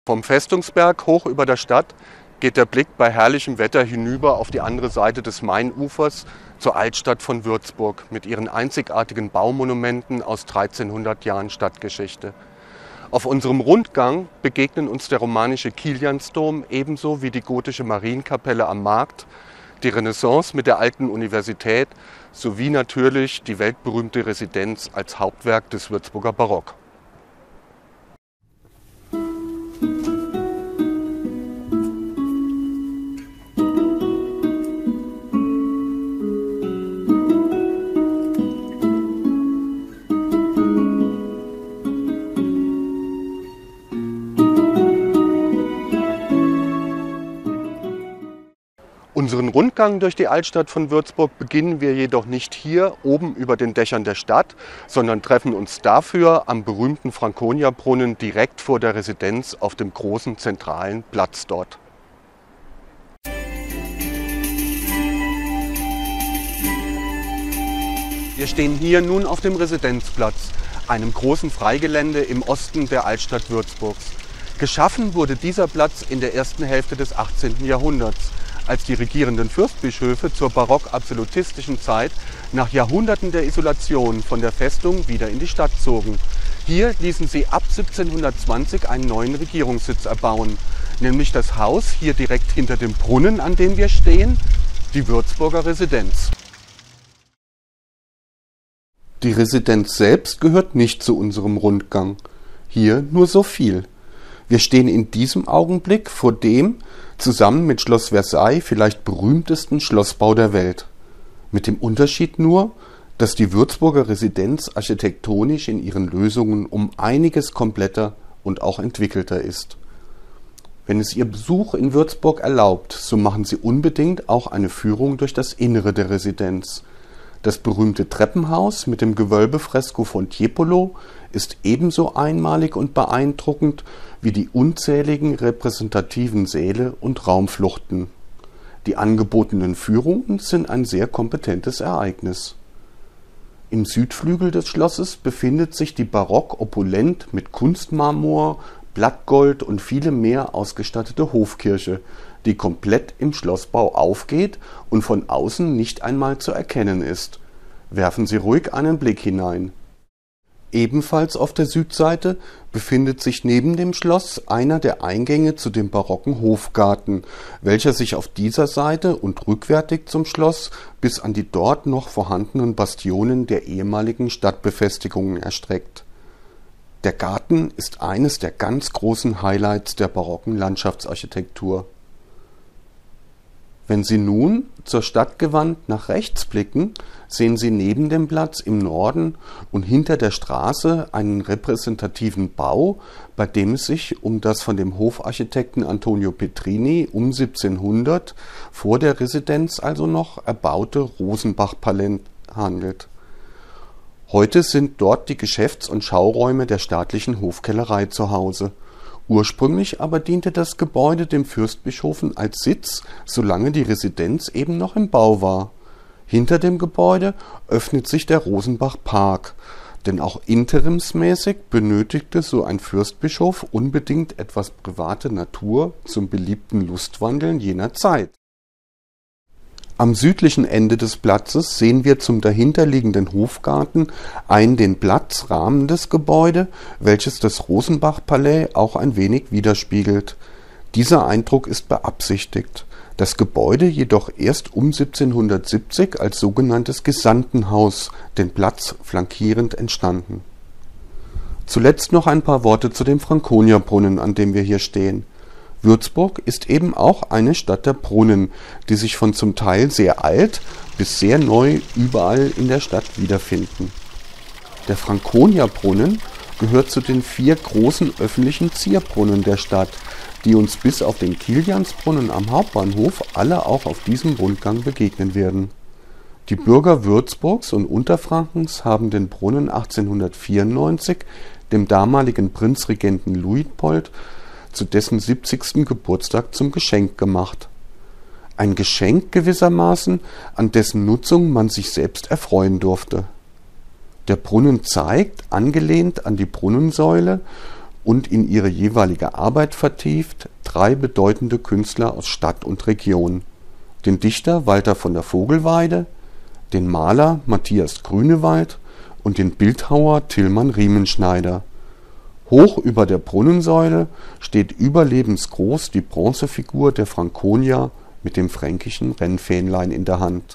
Vom Festungsberg hoch über der Stadt geht der Blick bei herrlichem Wetter hinüber auf die andere Seite des Mainufers zur Altstadt von Würzburg mit ihren einzigartigen Baumonumenten aus 1300 Jahren Stadtgeschichte. Auf unserem Rundgang begegnen uns der romanische Kiliansdom ebenso wie die gotische Marienkapelle am Markt, die Renaissance mit der alten Universität sowie natürlich die weltberühmte Residenz als Hauptwerk des Würzburger Barock. Unseren Rundgang durch die Altstadt von Würzburg beginnen wir jedoch nicht hier oben über den Dächern der Stadt, sondern treffen uns dafür am berühmten Franconiabrunnen direkt vor der Residenz auf dem großen zentralen Platz dort. Wir stehen hier nun auf dem Residenzplatz, einem großen Freigelände im Osten der Altstadt Würzburgs. Geschaffen wurde dieser Platz in der ersten Hälfte des 18. Jahrhunderts, als die regierenden Fürstbischöfe zur barock-absolutistischen Zeit nach Jahrhunderten der Isolation von der Festung wieder in die Stadt zogen. Hier ließen sie ab 1720 einen neuen Regierungssitz erbauen, nämlich das Haus hier direkt hinter dem Brunnen, an dem wir stehen, die Würzburger Residenz. Die Residenz selbst gehört nicht zu unserem Rundgang. Hier nur so viel. Wir stehen in diesem Augenblick vor dem, zusammen mit Schloss Versailles, vielleicht berühmtesten Schlossbau der Welt. Mit dem Unterschied nur, dass die Würzburger Residenz architektonisch in ihren Lösungen um einiges kompletter und auch entwickelter ist. Wenn es Ihr Besuch in Würzburg erlaubt, so machen Sie unbedingt auch eine Führung durch das Innere der Residenz. Das berühmte Treppenhaus mit dem Gewölbefresko von Tiepolo ist ebenso einmalig und beeindruckend wie die unzähligen repräsentativen Säle und Raumfluchten. Die angebotenen Führungen sind ein sehr kompetentes Ereignis. Im Südflügel des Schlosses befindet sich die barock opulent mit Kunstmarmor, Blattgold und vielem mehr ausgestattete Hofkirche, die komplett im Schlossbau aufgeht und von außen nicht einmal zu erkennen ist. Werfen Sie ruhig einen Blick hinein. Ebenfalls auf der Südseite befindet sich neben dem Schloss einer der Eingänge zu dem barocken Hofgarten, welcher sich auf dieser Seite und rückwärtig zum Schloss bis an die dort noch vorhandenen Bastionen der ehemaligen Stadtbefestigungen erstreckt. Der Garten ist eines der ganz großen Highlights der barocken Landschaftsarchitektur. Wenn Sie nun zur Stadt gewandt nach rechts blicken, sehen Sie neben dem Platz im Norden und hinter der Straße einen repräsentativen Bau, bei dem es sich um das von dem Hofarchitekten Antonio Petrini um 1700 vor der Residenz also noch erbaute Rosenbach-Palais handelt. Heute sind dort die Geschäfts- und Schauräume der staatlichen Hofkellerei zu Hause. Ursprünglich aber diente das Gebäude dem Fürstbischofen als Sitz, solange die Residenz eben noch im Bau war. Hinter dem Gebäude öffnet sich der Rosenbach-Park, denn auch interimsmäßig benötigte so ein Fürstbischof unbedingt etwas private Natur zum beliebten Lustwandeln jener Zeit. Am südlichen Ende des Platzes sehen wir zum dahinterliegenden Hofgarten ein den Platz rahmendes Gebäude, welches das Rosenbach-Palais auch ein wenig widerspiegelt. Dieser Eindruck ist beabsichtigt, das Gebäude jedoch erst um 1770 als sogenanntes Gesandtenhaus, den Platz flankierend, entstanden. Zuletzt noch ein paar Worte zu dem Franconiabrunnen, an dem wir hier stehen. Würzburg ist eben auch eine Stadt der Brunnen, die sich von zum Teil sehr alt bis sehr neu überall in der Stadt wiederfinden. Der Franconiabrunnen gehört zu den 4 großen öffentlichen Zierbrunnen der Stadt, die uns bis auf den Kiliansbrunnen am Hauptbahnhof alle auch auf diesem Rundgang begegnen werden. Die Bürger Würzburgs und Unterfrankens haben den Brunnen 1894 dem damaligen Prinzregenten Luitpold zu dessen 70. Geburtstag zum Geschenk gemacht. Ein Geschenk gewissermaßen, an dessen Nutzung man sich selbst erfreuen durfte. Der Brunnen zeigt, angelehnt an die Brunnensäule und in ihre jeweilige Arbeit vertieft 3 bedeutende Künstler aus Stadt und Region: den Dichter Walter von der Vogelweide, den Maler Matthias Grünewald und den Bildhauer Tilman Riemenschneider. Hoch über der Brunnensäule steht überlebensgroß die Bronzefigur der Franconia mit dem fränkischen Rennfähnlein in der Hand.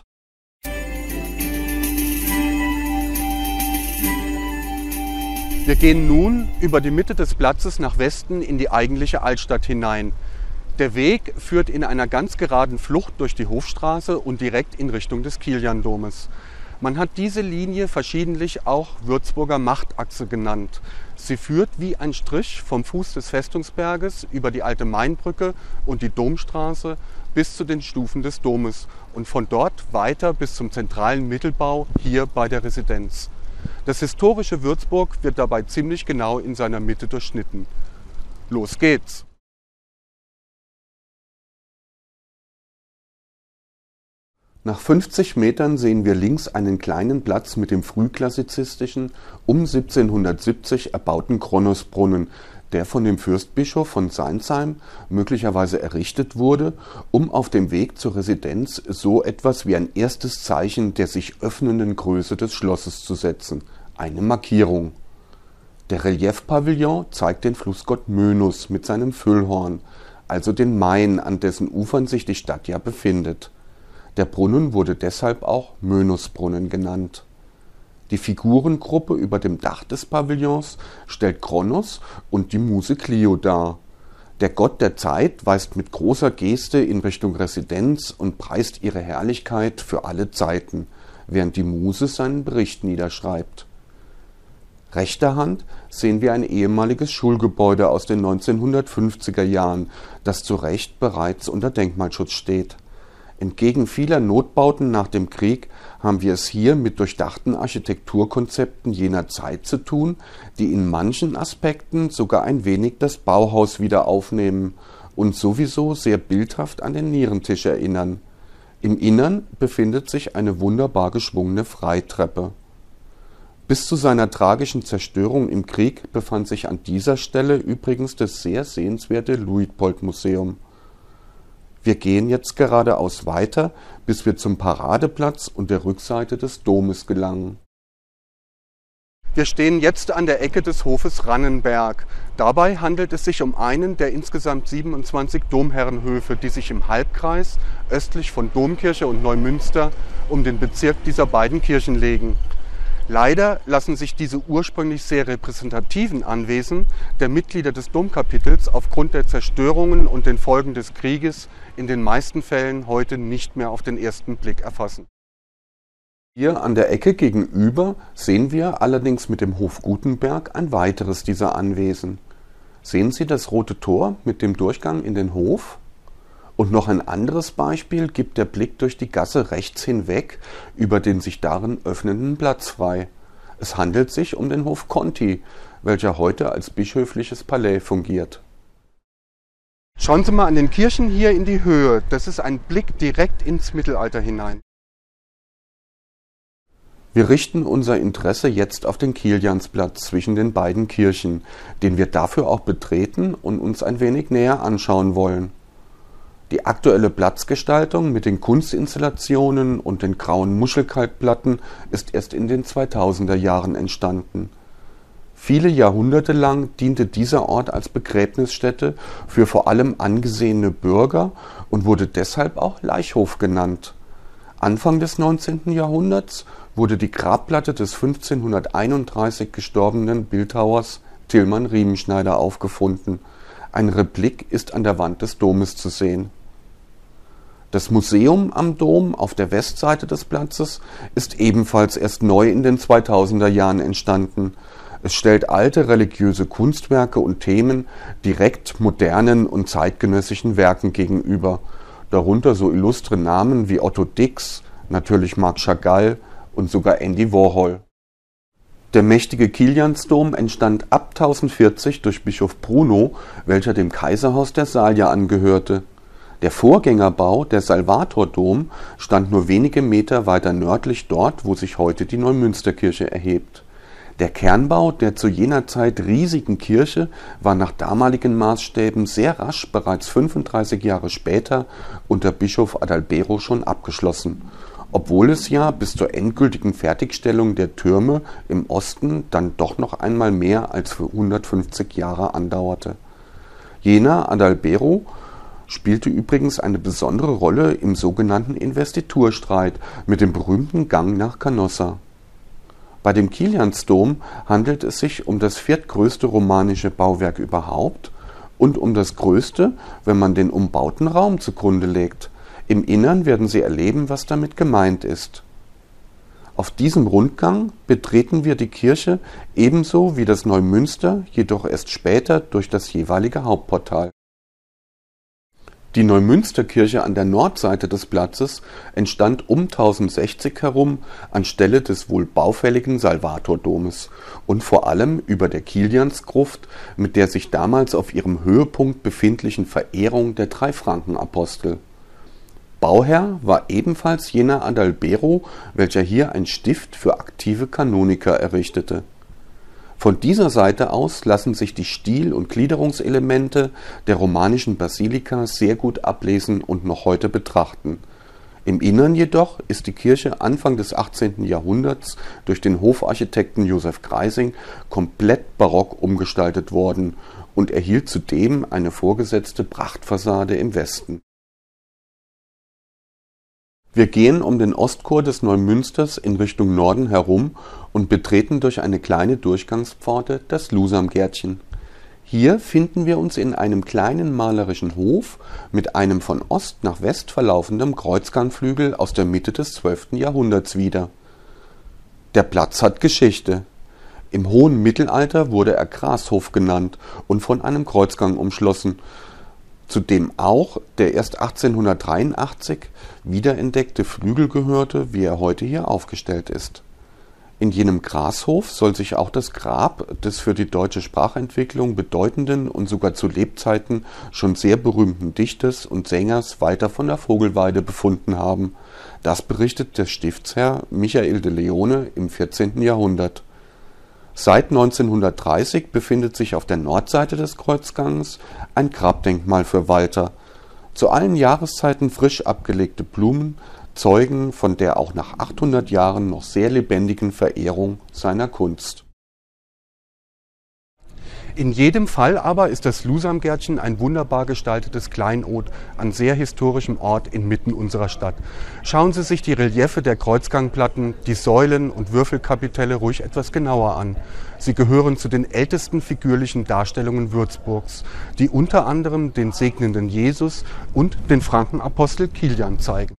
Wir gehen nun über die Mitte des Platzes nach Westen in die eigentliche Altstadt hinein. Der Weg führt in einer ganz geraden Flucht durch die Hofstraße und direkt in Richtung des Kiliandomes. Man hat diese Linie verschiedentlich auch Würzburger Machtachse genannt. Sie führt wie ein Strich vom Fuß des Festungsberges über die alte Mainbrücke und die Domstraße bis zu den Stufen des Domes und von dort weiter bis zum zentralen Mittelbau hier bei der Residenz. Das historische Würzburg wird dabei ziemlich genau in seiner Mitte durchschnitten. Los geht's! Nach 50 Metern sehen wir links einen kleinen Platz mit dem frühklassizistischen, um 1770 erbauten Kronosbrunnen, der von dem Fürstbischof von Seinsheim möglicherweise errichtet wurde, um auf dem Weg zur Residenz so etwas wie ein erstes Zeichen der sich öffnenden Größe des Schlosses zu setzen, eine Markierung. Der Reliefpavillon zeigt den Flussgott Mönos mit seinem Füllhorn, also den Main, an dessen Ufern sich die Stadt ja befindet. Der Brunnen wurde deshalb auch Mönosbrunnen genannt. Die Figurengruppe über dem Dach des Pavillons stellt Kronos und die Muse Clio dar. Der Gott der Zeit weist mit großer Geste in Richtung Residenz und preist ihre Herrlichkeit für alle Zeiten, während die Muse seinen Bericht niederschreibt. Rechter Hand sehen wir ein ehemaliges Schulgebäude aus den 1950er Jahren, das zu Recht bereits unter Denkmalschutz steht. Entgegen vieler Notbauten nach dem Krieg haben wir es hier mit durchdachten Architekturkonzepten jener Zeit zu tun, die in manchen Aspekten sogar ein wenig das Bauhaus wieder aufnehmen und sowieso sehr bildhaft an den Nierentisch erinnern. Im Innern befindet sich eine wunderbar geschwungene Freitreppe. Bis zu seiner tragischen Zerstörung im Krieg befand sich an dieser Stelle übrigens das sehr sehenswerte Luitpold-Museum. Wir gehen jetzt geradeaus weiter, bis wir zum Paradeplatz und der Rückseite des Domes gelangen. Wir stehen jetzt an der Ecke des Hofes Rannenberg. Dabei handelt es sich um einen der insgesamt 27 Domherrenhöfe, die sich im Halbkreis östlich von Domkirche und Neumünster um den Bezirk dieser beiden Kirchen legen. Leider lassen sich diese ursprünglich sehr repräsentativen Anwesen der Mitglieder des Domkapitels aufgrund der Zerstörungen und den Folgen des Krieges in den meisten Fällen heute nicht mehr auf den ersten Blick erfassen. Hier an der Ecke gegenüber sehen wir allerdings mit dem Hof Gutenberg ein weiteres dieser Anwesen. Sehen Sie das rote Tor mit dem Durchgang in den Hof? Und noch ein anderes Beispiel gibt der Blick durch die Gasse rechts hinweg über den sich darin öffnenden Platz frei. Es handelt sich um den Hof Conti, welcher heute als bischöfliches Palais fungiert. Schauen Sie mal an den Kirchen hier in die Höhe. Das ist ein Blick direkt ins Mittelalter hinein. Wir richten unser Interesse jetzt auf den Kiliansplatz zwischen den beiden Kirchen, den wir dafür auch betreten und uns ein wenig näher anschauen wollen. Die aktuelle Platzgestaltung mit den Kunstinstallationen und den grauen Muschelkalkplatten ist erst in den 2000er Jahren entstanden. Viele Jahrhunderte lang diente dieser Ort als Begräbnisstätte für vor allem angesehene Bürger und wurde deshalb auch Laichhof genannt. Anfang des 19. Jahrhunderts wurde die Grabplatte des 1531 gestorbenen Bildhauers Tilman Riemenschneider aufgefunden. Ein Replik ist an der Wand des Domes zu sehen. Das Museum am Dom auf der Westseite des Platzes ist ebenfalls erst neu in den 2000er Jahren entstanden. Es stellt alte religiöse Kunstwerke und Themen direkt modernen und zeitgenössischen Werken gegenüber, darunter so illustre Namen wie Otto Dix, natürlich Marc Chagall und sogar Andy Warhol. Der mächtige Kiliansdom entstand ab 1040 durch Bischof Bruno, welcher dem Kaiserhaus der Salier angehörte. Der Vorgängerbau, der Salvatordom, stand nur wenige Meter weiter nördlich dort, wo sich heute die Neumünsterkirche erhebt. Der Kernbau der zu jener Zeit riesigen Kirche war nach damaligen Maßstäben sehr rasch, bereits 35 Jahre später, unter Bischof Adalbero schon abgeschlossen, obwohl es ja bis zur endgültigen Fertigstellung der Türme im Osten dann doch noch einmal mehr als 150 Jahre andauerte. Jener Adalbero spielte übrigens eine besondere Rolle im sogenannten Investiturstreit mit dem berühmten Gang nach Canossa. Bei dem Kiliansdom handelt es sich um das viertgrößte romanische Bauwerk überhaupt und um das größte, wenn man den umbauten Raum zugrunde legt. Im Innern werden Sie erleben, was damit gemeint ist. Auf diesem Rundgang betreten wir die Kirche ebenso wie das Neumünster, jedoch erst später durch das jeweilige Hauptportal. Die Neumünsterkirche an der Nordseite des Platzes entstand um 1060 herum anstelle des wohl baufälligen Salvatordomes und vor allem über der Kiliansgruft mit der sich damals auf ihrem Höhepunkt befindlichen Verehrung der drei Frankenapostel. Bauherr war ebenfalls jener Adalbero, welcher hier ein Stift für aktive Kanoniker errichtete. Von dieser Seite aus lassen sich die Stil- und Gliederungselemente der romanischen Basilika sehr gut ablesen und noch heute betrachten. Im Innern jedoch ist die Kirche Anfang des 18. Jahrhunderts durch den Hofarchitekten Josef Greising komplett barock umgestaltet worden und erhielt zudem eine vorgesetzte Prachtfassade im Westen. Wir gehen um den Ostchor des Neumünsters in Richtung Norden herum und betreten durch eine kleine Durchgangspforte das Lusamgärtchen. Hier finden wir uns in einem kleinen malerischen Hof mit einem von Ost nach West verlaufenden Kreuzgangflügel aus der Mitte des 12. Jahrhunderts wieder. Der Platz hat Geschichte. Im hohen Mittelalter wurde er Grashof genannt und von einem Kreuzgang umschlossen, zu dem auch der erst 1883 wiederentdeckte Flügel gehörte, wie er heute hier aufgestellt ist. In jenem Grashof soll sich auch das Grab des für die deutsche Sprachentwicklung bedeutenden und sogar zu Lebzeiten schon sehr berühmten Dichters und Sängers Walter von der Vogelweide befunden haben. Das berichtet der Stiftsherr Michael de Leone im 14. Jahrhundert. Seit 1930 befindet sich auf der Nordseite des Kreuzgangs ein Grabdenkmal für Walter. Zu allen Jahreszeiten frisch abgelegte Blumen zeugen von der auch nach 800 Jahren noch sehr lebendigen Verehrung seiner Kunst. In jedem Fall aber ist das Lusamgärtchen ein wunderbar gestaltetes Kleinod an sehr historischem Ort inmitten unserer Stadt. Schauen Sie sich die Reliefe der Kreuzgangplatten, die Säulen und Würfelkapitelle ruhig etwas genauer an. Sie gehören zu den ältesten figürlichen Darstellungen Würzburgs, die unter anderem den segnenden Jesus und den Frankenapostel Kilian zeigen.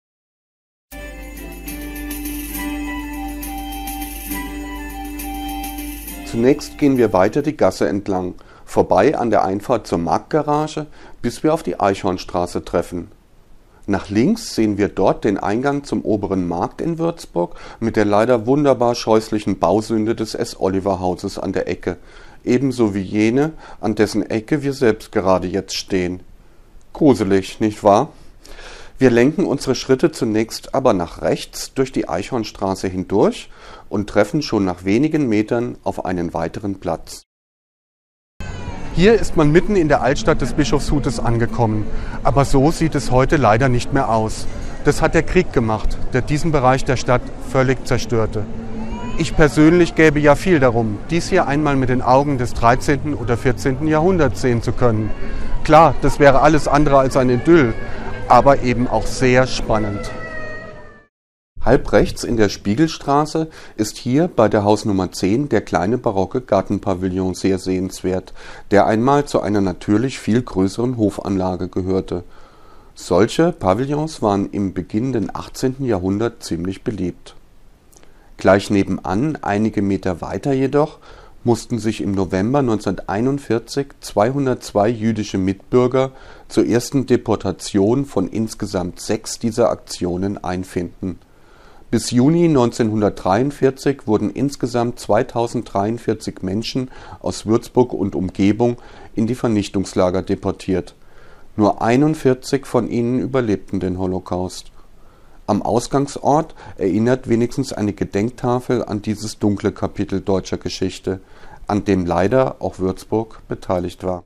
Zunächst gehen wir weiter die Gasse entlang, vorbei an der Einfahrt zur Marktgarage, bis wir auf die Eichhornstraße treffen. Nach links sehen wir dort den Eingang zum oberen Markt in Würzburg mit der leider wunderbar scheußlichen Bausünde des S-Oliver-Hauses an der Ecke, ebenso wie jene, an dessen Ecke wir selbst gerade jetzt stehen. Gruselig, nicht wahr? Wir lenken unsere Schritte zunächst aber nach rechts durch die Eichhornstraße hindurch und treffen schon nach wenigen Metern auf einen weiteren Platz. Hier ist man mitten in der Altstadt des Bischofshutes angekommen, aber so sieht es heute leider nicht mehr aus. Das hat der Krieg gemacht, der diesen Bereich der Stadt völlig zerstörte. Ich persönlich gäbe ja viel darum, dies hier einmal mit den Augen des 13. oder 14. Jahrhunderts sehen zu können. Klar, das wäre alles andere als ein Idyll, aber eben auch sehr spannend. Halb rechts in der Spiegelstraße ist hier bei der Hausnummer 10 der kleine barocke Gartenpavillon sehr sehenswert, der einmal zu einer natürlich viel größeren Hofanlage gehörte. Solche Pavillons waren im beginnenden 18. Jahrhundert ziemlich beliebt. Gleich nebenan, einige Meter weiter jedoch, mussten sich im November 1941 202 jüdische Mitbürger zur ersten Deportation von insgesamt 6 dieser Aktionen einfinden. Bis Juni 1943 wurden insgesamt 2043 Menschen aus Würzburg und Umgebung in die Vernichtungslager deportiert. Nur 41 von ihnen überlebten den Holocaust. Am Ausgangsort erinnert wenigstens eine Gedenktafel an dieses dunkle Kapitel deutscher Geschichte, an dem leider auch Würzburg beteiligt war.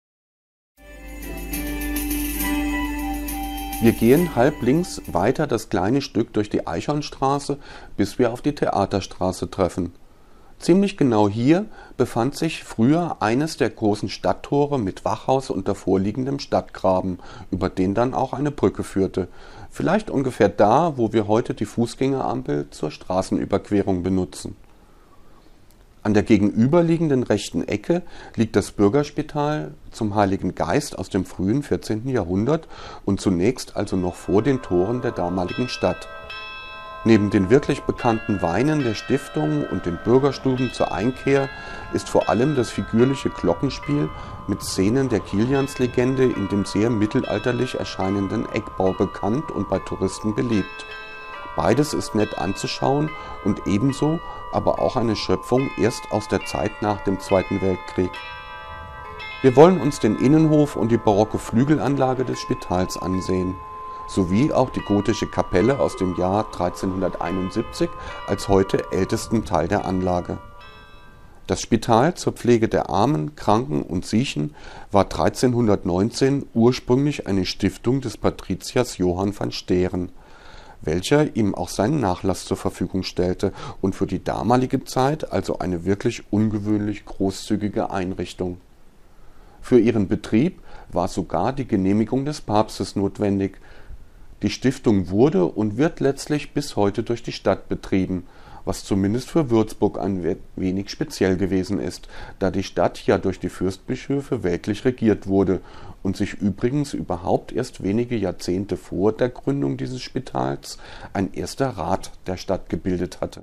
Wir gehen halblinks weiter das kleine Stück durch die Eichhornstraße, bis wir auf die Theaterstraße treffen. Ziemlich genau hier befand sich früher eines der großen Stadttore mit Wachhaus und davorliegendem Stadtgraben, über den dann auch eine Brücke führte. Vielleicht ungefähr da, wo wir heute die Fußgängerampel zur Straßenüberquerung benutzen. An der gegenüberliegenden rechten Ecke liegt das Bürgerspital zum Heiligen Geist aus dem frühen 14. Jahrhundert und zunächst also noch vor den Toren der damaligen Stadt. Neben den wirklich bekannten Weinen der Stiftung und den Bürgerstuben zur Einkehr ist vor allem das figürliche Glockenspiel mit Szenen der Kilianslegende in dem sehr mittelalterlich erscheinenden Eckbau bekannt und bei Touristen beliebt. Beides ist nett anzuschauen und ebenso aber auch eine Schöpfung erst aus der Zeit nach dem Zweiten Weltkrieg. Wir wollen uns den Innenhof und die barocke Flügelanlage des Spitals ansehen, sowie auch die gotische Kapelle aus dem Jahr 1371 als heute ältesten Teil der Anlage. Das Spital zur Pflege der Armen, Kranken und Siechen war 1319 ursprünglich eine Stiftung des Patriziers Johann van Steeren, welcher ihm auch seinen Nachlass zur Verfügung stellte und für die damalige Zeit also eine wirklich ungewöhnlich großzügige Einrichtung. Für ihren Betrieb war sogar die Genehmigung des Papstes notwendig. Die Stiftung wurde und wird letztlich bis heute durch die Stadt betrieben, was zumindest für Würzburg ein wenig speziell gewesen ist, da die Stadt ja durch die Fürstbischöfe weltlich regiert wurde und sich übrigens überhaupt erst wenige Jahrzehnte vor der Gründung dieses Spitals ein erster Rat der Stadt gebildet hatte.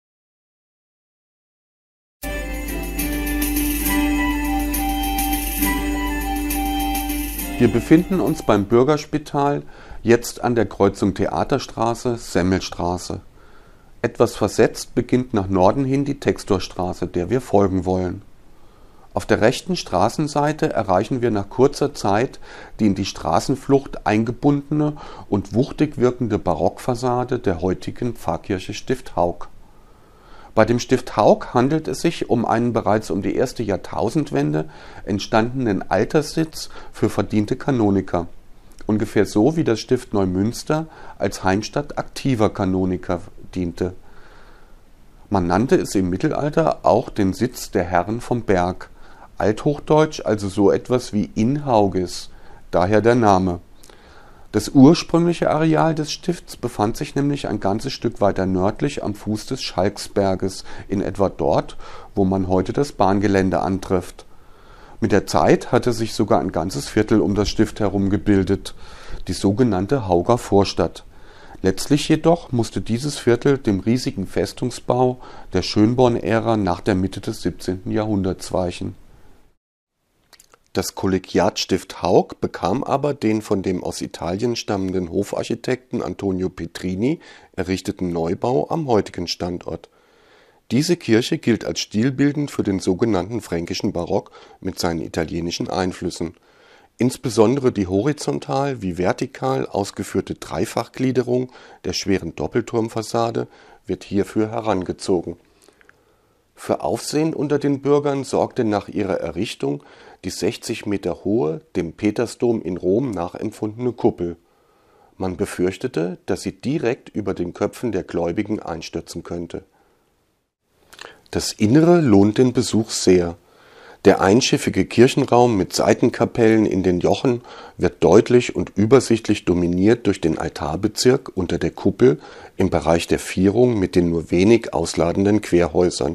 Wir befinden uns beim Bürgerspital, jetzt an der Kreuzung Theaterstraße, Semmelstraße. Etwas versetzt beginnt nach Norden hin die Textorstraße, der wir folgen wollen. Auf der rechten Straßenseite erreichen wir nach kurzer Zeit die in die Straßenflucht eingebundene und wuchtig wirkende Barockfassade der heutigen Pfarrkirche Stift Haug. Bei dem Stift Haug handelt es sich um einen bereits um die erste Jahrtausendwende entstandenen Alterssitz für verdiente Kanoniker, ungefähr so wie das Stift Neumünster als Heimstatt aktiver Kanoniker diente. Man nannte es im Mittelalter auch den Sitz der Herren vom Berg, althochdeutsch also so etwas wie in Hauges, daher der Name. Das ursprüngliche Areal des Stifts befand sich nämlich ein ganzes Stück weiter nördlich am Fuß des Schalksberges, in etwa dort, wo man heute das Bahngelände antrifft. Mit der Zeit hatte sich sogar ein ganzes Viertel um das Stift herum gebildet, die sogenannte Hauger Vorstadt. Letztlich jedoch musste dieses Viertel dem riesigen Festungsbau der Schönborn-Ära nach der Mitte des 17. Jahrhunderts weichen. Das Kollegiat Stift Haug bekam aber den von dem aus Italien stammenden Hofarchitekten Antonio Petrini errichteten Neubau am heutigen Standort. Diese Kirche gilt als stilbildend für den sogenannten fränkischen Barock mit seinen italienischen Einflüssen. Insbesondere die horizontal wie vertikal ausgeführte Dreifachgliederung der schweren Doppelturmfassade wird hierfür herangezogen. Für Aufsehen unter den Bürgern sorgte nach ihrer Errichtung die 60 Meter hohe, dem Petersdom in Rom nachempfundene Kuppel. Man befürchtete, dass sie direkt über den Köpfen der Gläubigen einstürzen könnte. Das Innere lohnt den Besuch sehr. Der einschiffige Kirchenraum mit Seitenkapellen in den Jochen wird deutlich und übersichtlich dominiert durch den Altarbezirk unter der Kuppel im Bereich der Vierung mit den nur wenig ausladenden Querhäusern.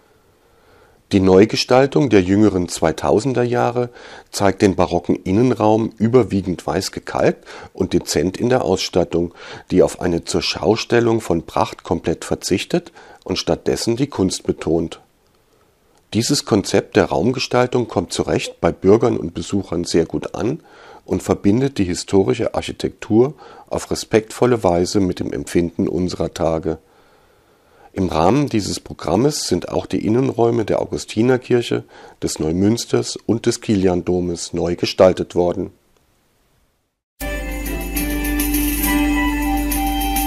Die Neugestaltung der jüngeren 2000er Jahre zeigt den barocken Innenraum überwiegend weiß gekalkt und dezent in der Ausstattung, die auf eine Zurschaustellung von Pracht komplett verzichtet und stattdessen die Kunst betont. Dieses Konzept der Raumgestaltung kommt zu Recht bei Bürgern und Besuchern sehr gut an und verbindet die historische Architektur auf respektvolle Weise mit dem Empfinden unserer Tage. Im Rahmen dieses Programmes sind auch die Innenräume der Augustinerkirche, des Neumünsters und des Kiliandomes neu gestaltet worden.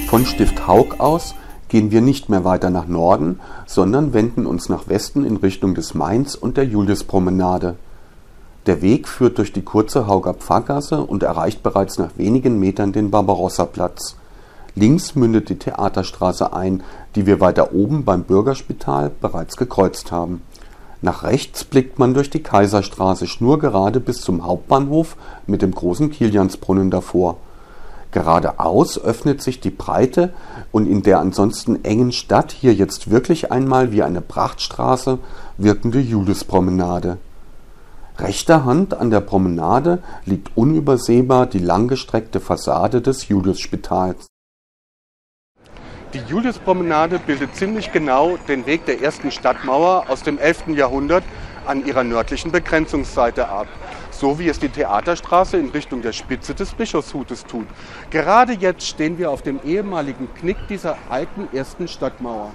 Von Stift Haug aus gehen wir nicht mehr weiter nach Norden, sondern wenden uns nach Westen in Richtung des Mains und der Juliuspromenade. Der Weg führt durch die kurze Hauger Pfarrgasse und erreicht bereits nach wenigen Metern den Barbarossa-Platz. Links mündet die Theaterstraße ein, die wir weiter oben beim Bürgerspital bereits gekreuzt haben. Nach rechts blickt man durch die Kaiserstraße schnurgerade bis zum Hauptbahnhof mit dem großen Kiliansbrunnen davor. Geradeaus öffnet sich die breite und in der ansonsten engen Stadt hier jetzt wirklich einmal wie eine Prachtstraße wirkende Juliuspromenade. Rechter Hand an der Promenade liegt unübersehbar die langgestreckte Fassade des Juliusspitals. Die Juliuspromenade bildet ziemlich genau den Weg der ersten Stadtmauer aus dem 11. Jahrhundert an ihrer nördlichen Begrenzungsseite ab, so wie es die Theaterstraße in Richtung der Spitze des Bischofshutes tut. Gerade jetzt stehen wir auf dem ehemaligen Knick dieser alten ersten Stadtmauer.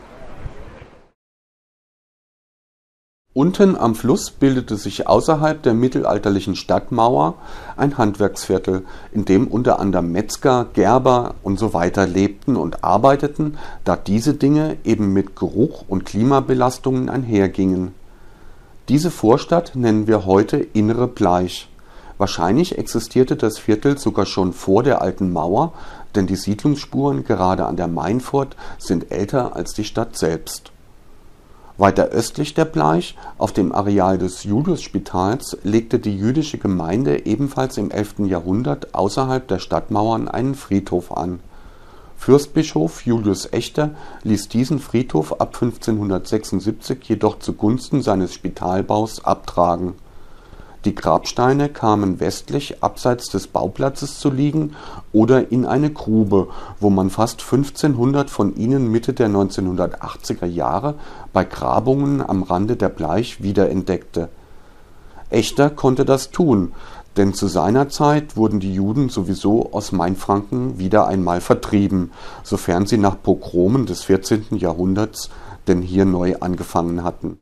Unten am Fluss bildete sich außerhalb der mittelalterlichen Stadtmauer ein Handwerksviertel, in dem unter anderem Metzger, Gerber usw. lebten und arbeiteten, da diese Dinge eben mit Geruch und Klimabelastungen einhergingen. Diese Vorstadt nennen wir heute Innere Bleich. Wahrscheinlich existierte das Viertel sogar schon vor der alten Mauer, denn die Siedlungsspuren gerade an der Mainfurt sind älter als die Stadt selbst. Weiter östlich der Bleich, auf dem Areal des Juliusspitals, legte die jüdische Gemeinde ebenfalls im 11. Jahrhundert außerhalb der Stadtmauern einen Friedhof an. Fürstbischof Julius Echter ließ diesen Friedhof ab 1576 jedoch zugunsten seines Spitalbaus abtragen. Die Grabsteine kamen westlich abseits des Bauplatzes zu liegen oder in eine Grube, wo man fast 1500 von ihnen Mitte der 1980er Jahre bei Grabungen am Rande der Bleich wiederentdeckte. Echter konnte das tun, denn zu seiner Zeit wurden die Juden sowieso aus Mainfranken wieder einmal vertrieben, sofern sie nach Pogromen des 14. Jahrhunderts denn hier neu angefangen hatten.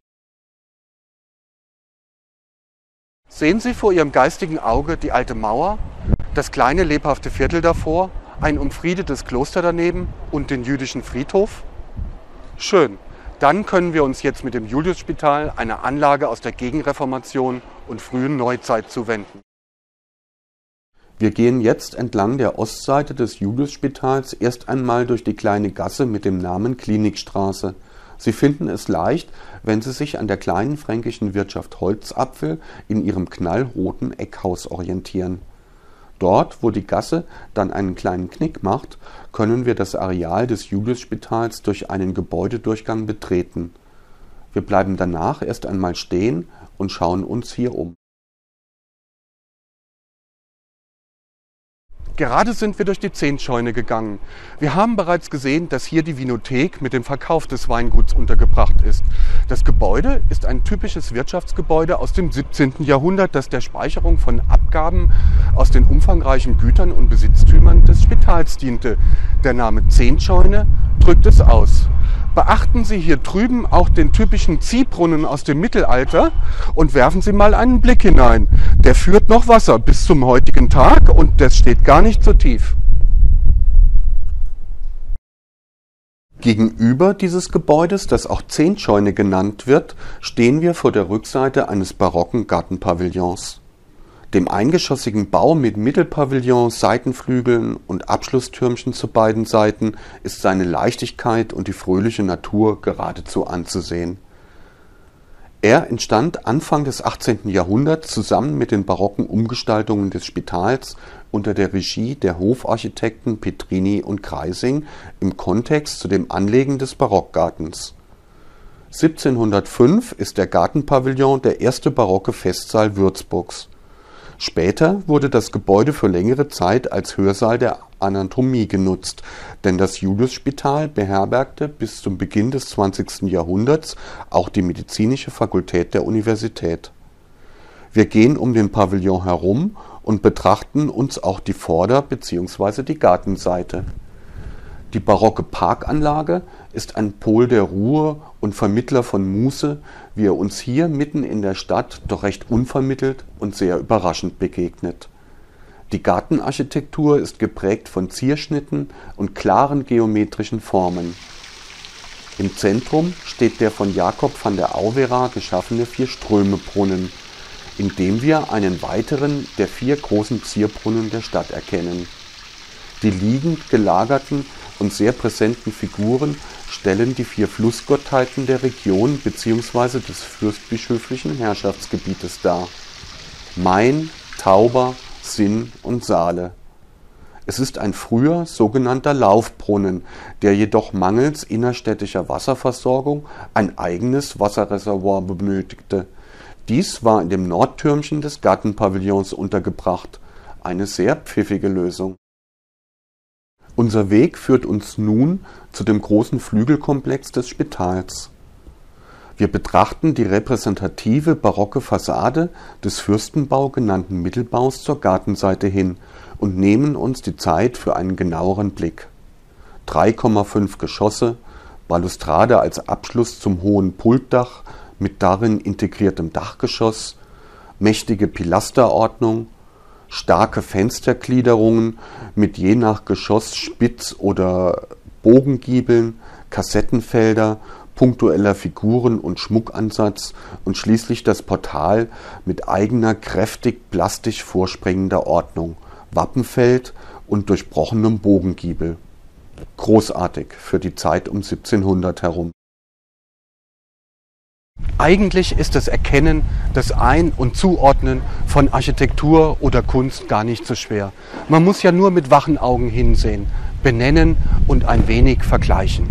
Sehen Sie vor Ihrem geistigen Auge die alte Mauer, das kleine lebhafte Viertel davor, ein umfriedetes Kloster daneben und den jüdischen Friedhof? Schön, dann können wir uns jetzt mit dem Juliusspital einer Anlage aus der Gegenreformation und frühen Neuzeit zuwenden. Wir gehen jetzt entlang der Ostseite des Juliusspitals erst einmal durch die kleine Gasse mit dem Namen Klinikstraße. Sie finden es leicht, wenn Sie sich an der kleinen fränkischen Wirtschaft Holzapfel in ihrem knallroten Eckhaus orientieren. Dort, wo die Gasse dann einen kleinen Knick macht, können wir das Areal des Juliusspitals durch einen Gebäudedurchgang betreten. Wir bleiben danach erst einmal stehen und schauen uns hier um. Gerade sind wir durch die Zehntscheune gegangen. Wir haben bereits gesehen, dass hier die Vinothek mit dem Verkauf des Weinguts untergebracht ist. Das Gebäude ist ein typisches Wirtschaftsgebäude aus dem 17. Jahrhundert, das der Speicherung von Abgaben aus den umfangreichen Gütern und Besitztümern des Spitals diente. Der Name Zehntscheune drückt es aus. Beachten Sie hier drüben auch den typischen Ziehbrunnen aus dem Mittelalter und werfen Sie mal einen Blick hinein. Der führt noch Wasser bis zum heutigen Tag und das steht gar nicht so tief. Gegenüber dieses Gebäudes, das auch Zehntscheune genannt wird, stehen wir vor der Rückseite eines barocken Gartenpavillons. Dem eingeschossigen Bau mit Mittelpavillon, Seitenflügeln und Abschlusstürmchen zu beiden Seiten ist seine Leichtigkeit und die fröhliche Natur geradezu anzusehen. Er entstand Anfang des 18. Jahrhunderts zusammen mit den barocken Umgestaltungen des Spitals unter der Regie der Hofarchitekten Petrini und Kreising im Kontext zu dem Anlegen des Barockgartens. 1705 ist der Gartenpavillon der erste barocke Festsaal Würzburgs. Später wurde das Gebäude für längere Zeit als Hörsaal der Anatomie genutzt, denn das Juliusspital beherbergte bis zum Beginn des 20. Jahrhunderts auch die medizinische Fakultät der Universität. Wir gehen um den Pavillon herum und betrachten uns auch die Vorder- bzw. die Gartenseite. Die barocke Parkanlage ist ein Pol der Ruhe und Vermittler von Muße, wie er uns hier mitten in der Stadt doch recht unvermittelt und sehr überraschend begegnet. Die Gartenarchitektur ist geprägt von Zierschnitten und klaren geometrischen Formen. Im Zentrum steht der von Jacob van der Auwera geschaffene Vierströme-Brunnen, in dem wir einen weiteren der 4 großen Zierbrunnen der Stadt erkennen. Die liegend gelagerten und sehr präsenten Figuren stellen die 4 Flussgottheiten der Region bzw. des fürstbischöflichen Herrschaftsgebietes dar: Main, Tauber, Sinn und Saale. Es ist ein früher sogenannter Laufbrunnen, der jedoch mangels innerstädtischer Wasserversorgung ein eigenes Wasserreservoir benötigte. Dies war in dem Nordtürmchen des Gartenpavillons untergebracht, eine sehr pfiffige Lösung. Unser Weg führt uns nun zu dem großen Flügelkomplex des Spitals. Wir betrachten die repräsentative barocke Fassade des Fürstenbau genannten Mittelbaus zur Gartenseite hin und nehmen uns die Zeit für einen genaueren Blick. 3,5 Geschosse, Balustrade als Abschluss zum hohen Pultdach mit darin integriertem Dachgeschoss, mächtige Pilasterordnung, starke Fenstergliederungen mit je nach Geschoss Spitz- oder Bogengiebeln, Kassettenfelder, punktueller Figuren- und Schmuckansatz und schließlich das Portal mit eigener, kräftig plastisch vorspringender Ordnung, Wappenfeld und durchbrochenem Bogengiebel. Großartig für die Zeit um 1700 herum. Eigentlich ist das Erkennen, das Ein- und Zuordnen von Architektur oder Kunst gar nicht so schwer. Man muss ja nur mit wachen Augen hinsehen, benennen und ein wenig vergleichen.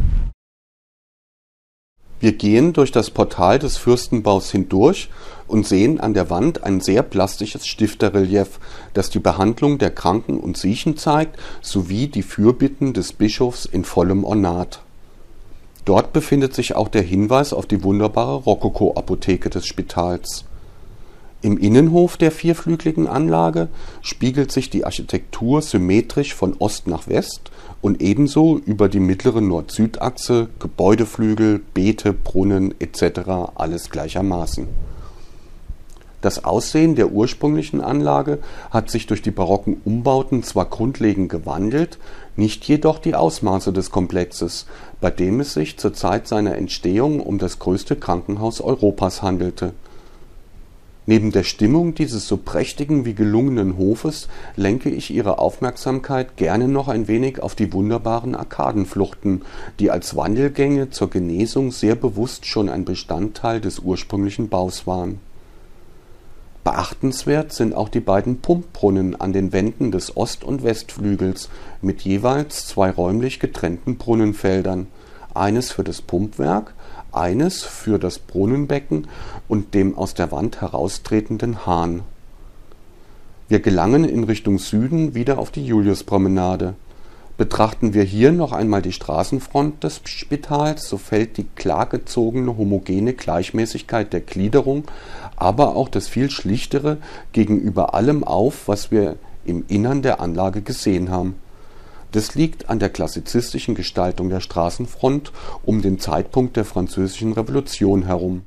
Wir gehen durch das Portal des Fürstenbaus hindurch und sehen an der Wand ein sehr plastisches Stifterrelief, das die Behandlung der Kranken und Siechen zeigt, sowie die Fürbitten des Bischofs in vollem Ornat. Dort befindet sich auch der Hinweis auf die wunderbare Rokoko-Apotheke des Spitals. Im Innenhof der vierflügeligen Anlage spiegelt sich die Architektur symmetrisch von Ost nach West und ebenso über die mittlere Nord-Süd-Achse, Gebäudeflügel, Beete, Brunnen etc. alles gleichermaßen. Das Aussehen der ursprünglichen Anlage hat sich durch die barocken Umbauten zwar grundlegend gewandelt, nicht jedoch die Ausmaße des Komplexes, bei dem es sich zur Zeit seiner Entstehung um das größte Krankenhaus Europas handelte. Neben der Stimmung dieses so prächtigen wie gelungenen Hofes lenke ich Ihre Aufmerksamkeit gerne noch ein wenig auf die wunderbaren Arkadenfluchten, die als Wandelgänge zur Genesung sehr bewusst schon ein Bestandteil des ursprünglichen Baus waren. Beachtenswert sind auch die beiden Pumpbrunnen an den Wänden des Ost- und Westflügels mit jeweils 2 räumlich getrennten Brunnenfeldern, eines für das Pumpwerk, eines für das Brunnenbecken und dem aus der Wand heraustretenden Hahn. Wir gelangen in Richtung Süden wieder auf die Juliuspromenade. Betrachten wir hier noch einmal die Straßenfront des Spitals, so fällt die klar gezogene homogene Gleichmäßigkeit der Gliederung, aber auch das viel schlichtere gegenüber allem auf, was wir im Innern der Anlage gesehen haben. Das liegt an der klassizistischen Gestaltung der Straßenfront um den Zeitpunkt der Französischen Revolution herum.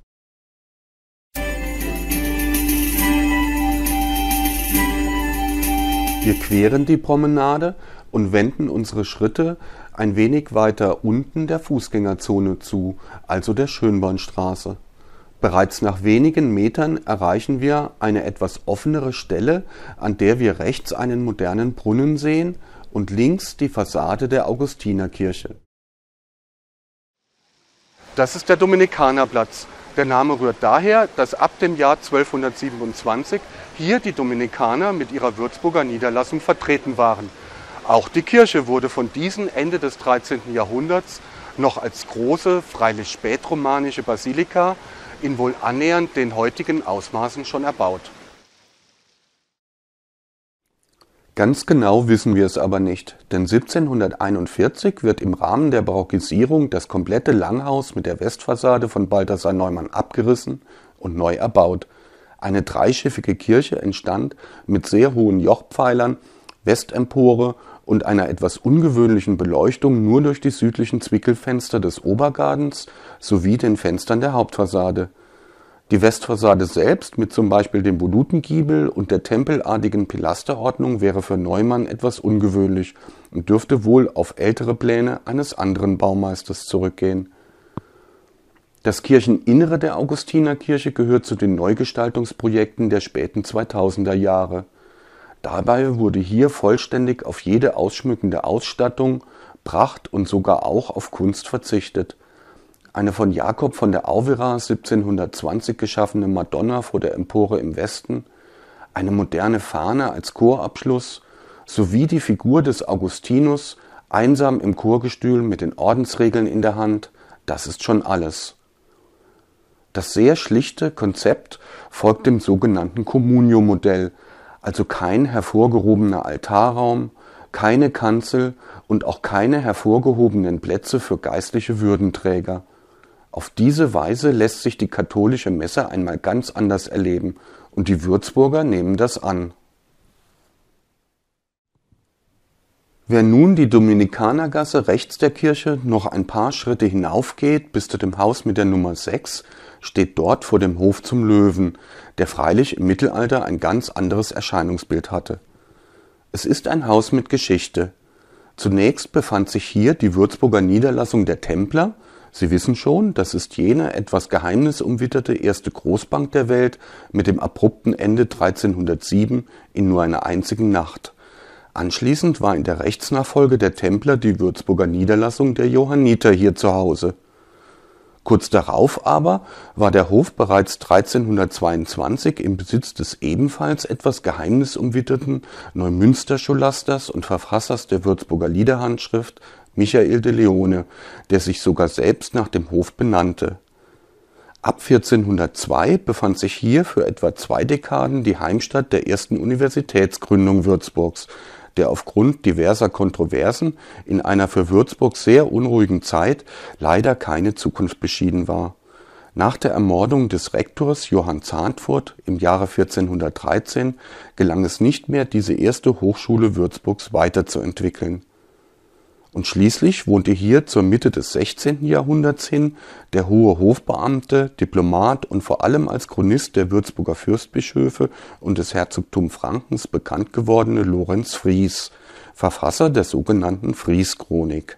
Wir queren die Promenade und wenden unsere Schritte ein wenig weiter unten der Fußgängerzone zu, also der Schönbornstraße. Bereits nach wenigen Metern erreichen wir eine etwas offenere Stelle, an der wir rechts einen modernen Brunnen sehen und links die Fassade der Augustinerkirche. Das ist der Dominikanerplatz. Der Name rührt daher, dass ab dem Jahr 1227 hier die Dominikaner mit ihrer Würzburger Niederlassung vertreten waren. Auch die Kirche wurde von diesen Ende des 13. Jahrhunderts noch als große, freilich spätromanische Basilika in wohl annähernd den heutigen Ausmaßen schon erbaut. Ganz genau wissen wir es aber nicht, denn 1741 wird im Rahmen der Barockisierung das komplette Langhaus mit der Westfassade von Balthasar Neumann abgerissen und neu erbaut. Eine dreischiffige Kirche entstand mit sehr hohen Jochpfeilern, Westempore und einer etwas ungewöhnlichen Beleuchtung nur durch die südlichen Zwickelfenster des Obergardens sowie den Fenstern der Hauptfassade. Die Westfassade selbst mit zum Beispiel dem Volutengiebel und der tempelartigen Pilasterordnung wäre für Neumann etwas ungewöhnlich und dürfte wohl auf ältere Pläne eines anderen Baumeisters zurückgehen. Das Kircheninnere der Augustinerkirche gehört zu den Neugestaltungsprojekten der späten 2000er Jahre. Dabei wurde hier vollständig auf jede ausschmückende Ausstattung, Pracht und sogar auch auf Kunst verzichtet. Eine von Jakob von der Auvera 1720 geschaffene Madonna vor der Empore im Westen, eine moderne Fahne als Chorabschluss sowie die Figur des Augustinus einsam im Chorgestühl mit den Ordensregeln in der Hand, das ist schon alles. Das sehr schlichte Konzept folgt dem sogenannten Communio-Modell, also kein hervorgehobener Altarraum, keine Kanzel und auch keine hervorgehobenen Plätze für geistliche Würdenträger. Auf diese Weise lässt sich die katholische Messe einmal ganz anders erleben und die Würzburger nehmen das an. Wer nun die Dominikanergasse rechts der Kirche noch ein paar Schritte hinaufgeht bis zu dem Haus mit der Nummer 6, steht dort vor dem Hof zum Löwen, der freilich im Mittelalter ein ganz anderes Erscheinungsbild hatte. Es ist ein Haus mit Geschichte. Zunächst befand sich hier die Würzburger Niederlassung der Templer. Sie wissen schon, das ist jene etwas geheimnisumwitterte erste Großbank der Welt mit dem abrupten Ende 1307 in nur einer einzigen Nacht. Anschließend war in der Rechtsnachfolge der Templer die Würzburger Niederlassung der Johanniter hier zu Hause. Kurz darauf aber war der Hof bereits 1322 im Besitz des ebenfalls etwas geheimnisumwitterten Neumünster-Scholasters und Verfassers der Würzburger Liederhandschrift Michael de Leone, der sich sogar selbst nach dem Hof benannte. Ab 1402 befand sich hier für etwa 2 Dekaden die Heimstatt der ersten Universitätsgründung Würzburgs, der aufgrund diverser Kontroversen in einer für Würzburg sehr unruhigen Zeit leider keine Zukunft beschieden war. Nach der Ermordung des Rektors Johann Zahnfurt im Jahre 1413 gelang es nicht mehr, diese erste Hochschule Würzburgs weiterzuentwickeln. Und schließlich wohnte hier zur Mitte des 16. Jahrhunderts hin der hohe Hofbeamte, Diplomat und vor allem als Chronist der Würzburger Fürstbischöfe und des Herzogtums Frankens bekannt gewordene Lorenz Fries, Verfasser der sogenannten Fries-Chronik.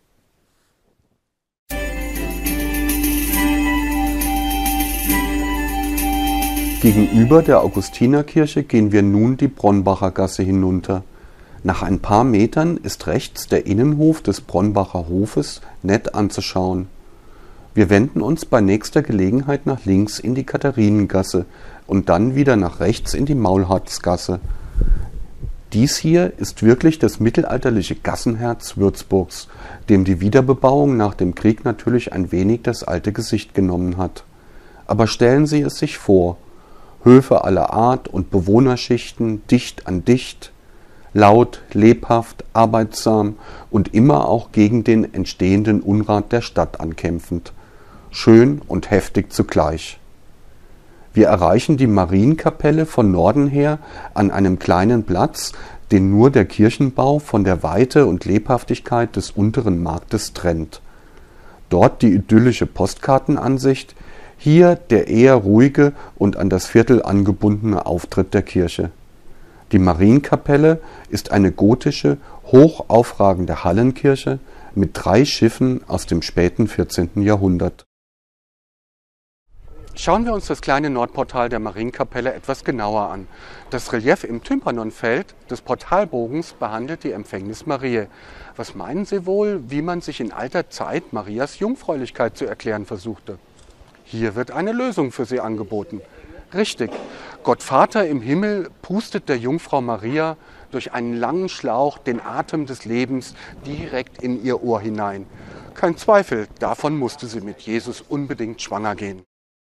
Gegenüber der Augustinerkirche gehen wir nun die Bronnbacher Gasse hinunter. Nach ein paar Metern ist rechts der Innenhof des Bronnbacher Hofes nett anzuschauen. Wir wenden uns bei nächster Gelegenheit nach links in die Katharinengasse und dann wieder nach rechts in die Maulhardsgasse. Dies hier ist wirklich das mittelalterliche Gassenherz Würzburgs, dem die Wiederbebauung nach dem Krieg natürlich ein wenig das alte Gesicht genommen hat. Aber stellen Sie es sich vor, Höfe aller Art und Bewohnerschichten dicht an dicht, laut, lebhaft, arbeitsam und immer auch gegen den entstehenden Unrat der Stadt ankämpfend. Schön und heftig zugleich. Wir erreichen die Marienkapelle von Norden her an einem kleinen Platz, den nur der Kirchenbau von der Weite und Lebhaftigkeit des unteren Marktes trennt. Dort die idyllische Postkartenansicht, hier der eher ruhige und an das Viertel angebundene Auftritt der Kirche. Die Marienkapelle ist eine gotische, hoch aufragende Hallenkirche mit 3 Schiffen aus dem späten 14. Jahrhundert. Schauen wir uns das kleine Nordportal der Marienkapelle etwas genauer an. Das Relief im Tympanonfeld des Portalbogens behandelt die Empfängnis Mariä. Was meinen Sie wohl, wie man sich in alter Zeit Marias Jungfräulichkeit zu erklären versuchte? Hier wird eine Lösung für sie angeboten. Richtig, Gott Vater im Himmel pustet der Jungfrau Maria durch einen langen Schlauch den Atem des Lebens direkt in ihr Ohr hinein. Kein Zweifel, davon musste sie mit Jesus unbedingt schwanger gehen.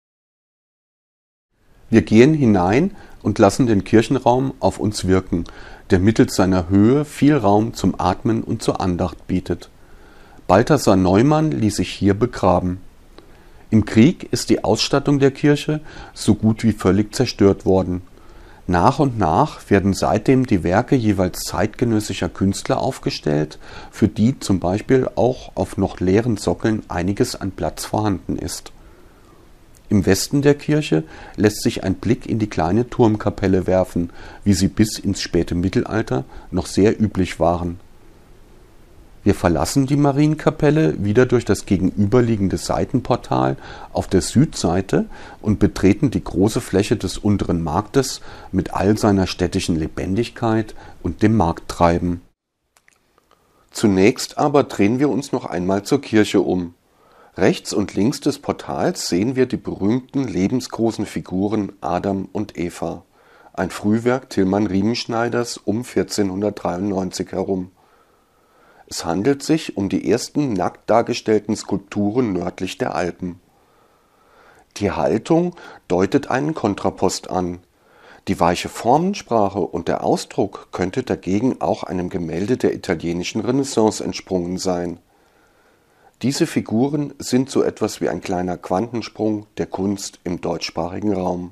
Wir gehen hinein und lassen den Kirchenraum auf uns wirken, der mittels seiner Höhe viel Raum zum Atmen und zur Andacht bietet. Balthasar Neumann ließ sich hier begraben. Im Krieg ist die Ausstattung der Kirche so gut wie völlig zerstört worden. Nach und nach werden seitdem die Werke jeweils zeitgenössischer Künstler aufgestellt, für die zum Beispiel auch auf noch leeren Sockeln einiges an Platz vorhanden ist. Im Westen der Kirche lässt sich ein Blick in die kleine Turmkapelle werfen, wie sie bis ins späte Mittelalter noch sehr üblich waren. Wir verlassen die Marienkapelle wieder durch das gegenüberliegende Seitenportal auf der Südseite und betreten die große Fläche des unteren Marktes mit all seiner städtischen Lebendigkeit und dem Markttreiben. Zunächst aber drehen wir uns noch einmal zur Kirche um. Rechts und links des Portals sehen wir die berühmten lebensgroßen Figuren Adam und Eva, ein Frühwerk Tilman Riemenschneiders um 1493 herum. Es handelt sich um die ersten nackt dargestellten Skulpturen nördlich der Alpen. Die Haltung deutet einen Kontrapost an. Die weiche Formensprache und der Ausdruck könnte dagegen auch einem Gemälde der italienischen Renaissance entsprungen sein. Diese Figuren sind so etwas wie ein kleiner Quantensprung der Kunst im deutschsprachigen Raum.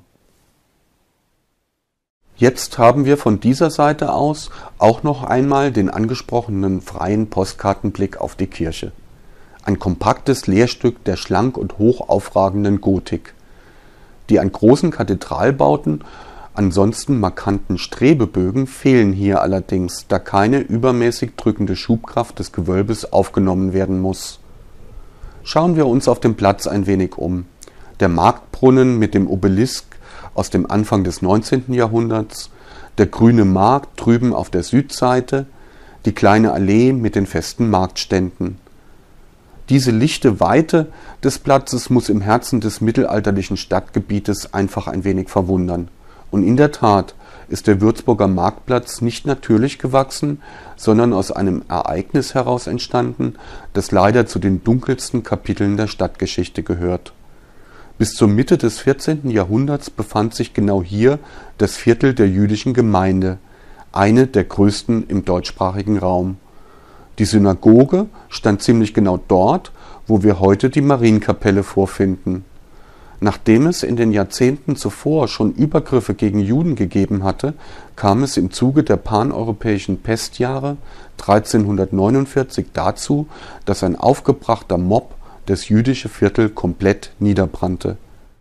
Jetzt haben wir von dieser Seite aus auch noch einmal den angesprochenen freien Postkartenblick auf die Kirche. Ein kompaktes Lehrstück der schlank und hoch aufragenden Gotik. Die an großen Kathedralbauten ansonsten markanten Strebebögen fehlen hier allerdings, da keine übermäßig drückende Schubkraft des Gewölbes aufgenommen werden muss. Schauen wir uns auf dem Platz ein wenig um. Der Marktbrunnen mit dem Obelisk aus dem Anfang des 19. Jahrhunderts, der grüne Markt drüben auf der Südseite, die kleine Allee mit den festen Marktständen. Diese lichte Weite des Platzes muss im Herzen des mittelalterlichen Stadtgebietes einfach ein wenig verwundern. Und in der Tat ist der Würzburger Marktplatz nicht natürlich gewachsen, sondern aus einem Ereignis heraus entstanden, das leider zu den dunkelsten Kapiteln der Stadtgeschichte gehört. Bis zur Mitte des 14. Jahrhunderts befand sich genau hier das Viertel der jüdischen Gemeinde, eine der größten im deutschsprachigen Raum. Die Synagoge stand ziemlich genau dort, wo wir heute die Marienkapelle vorfinden. Nachdem es in den Jahrzehnten zuvor schon Übergriffe gegen Juden gegeben hatte, kam es im Zuge der paneuropäischen Pestjahre 1349 dazu, dass ein aufgebrachter Mob das jüdische Viertel komplett niederbrannte.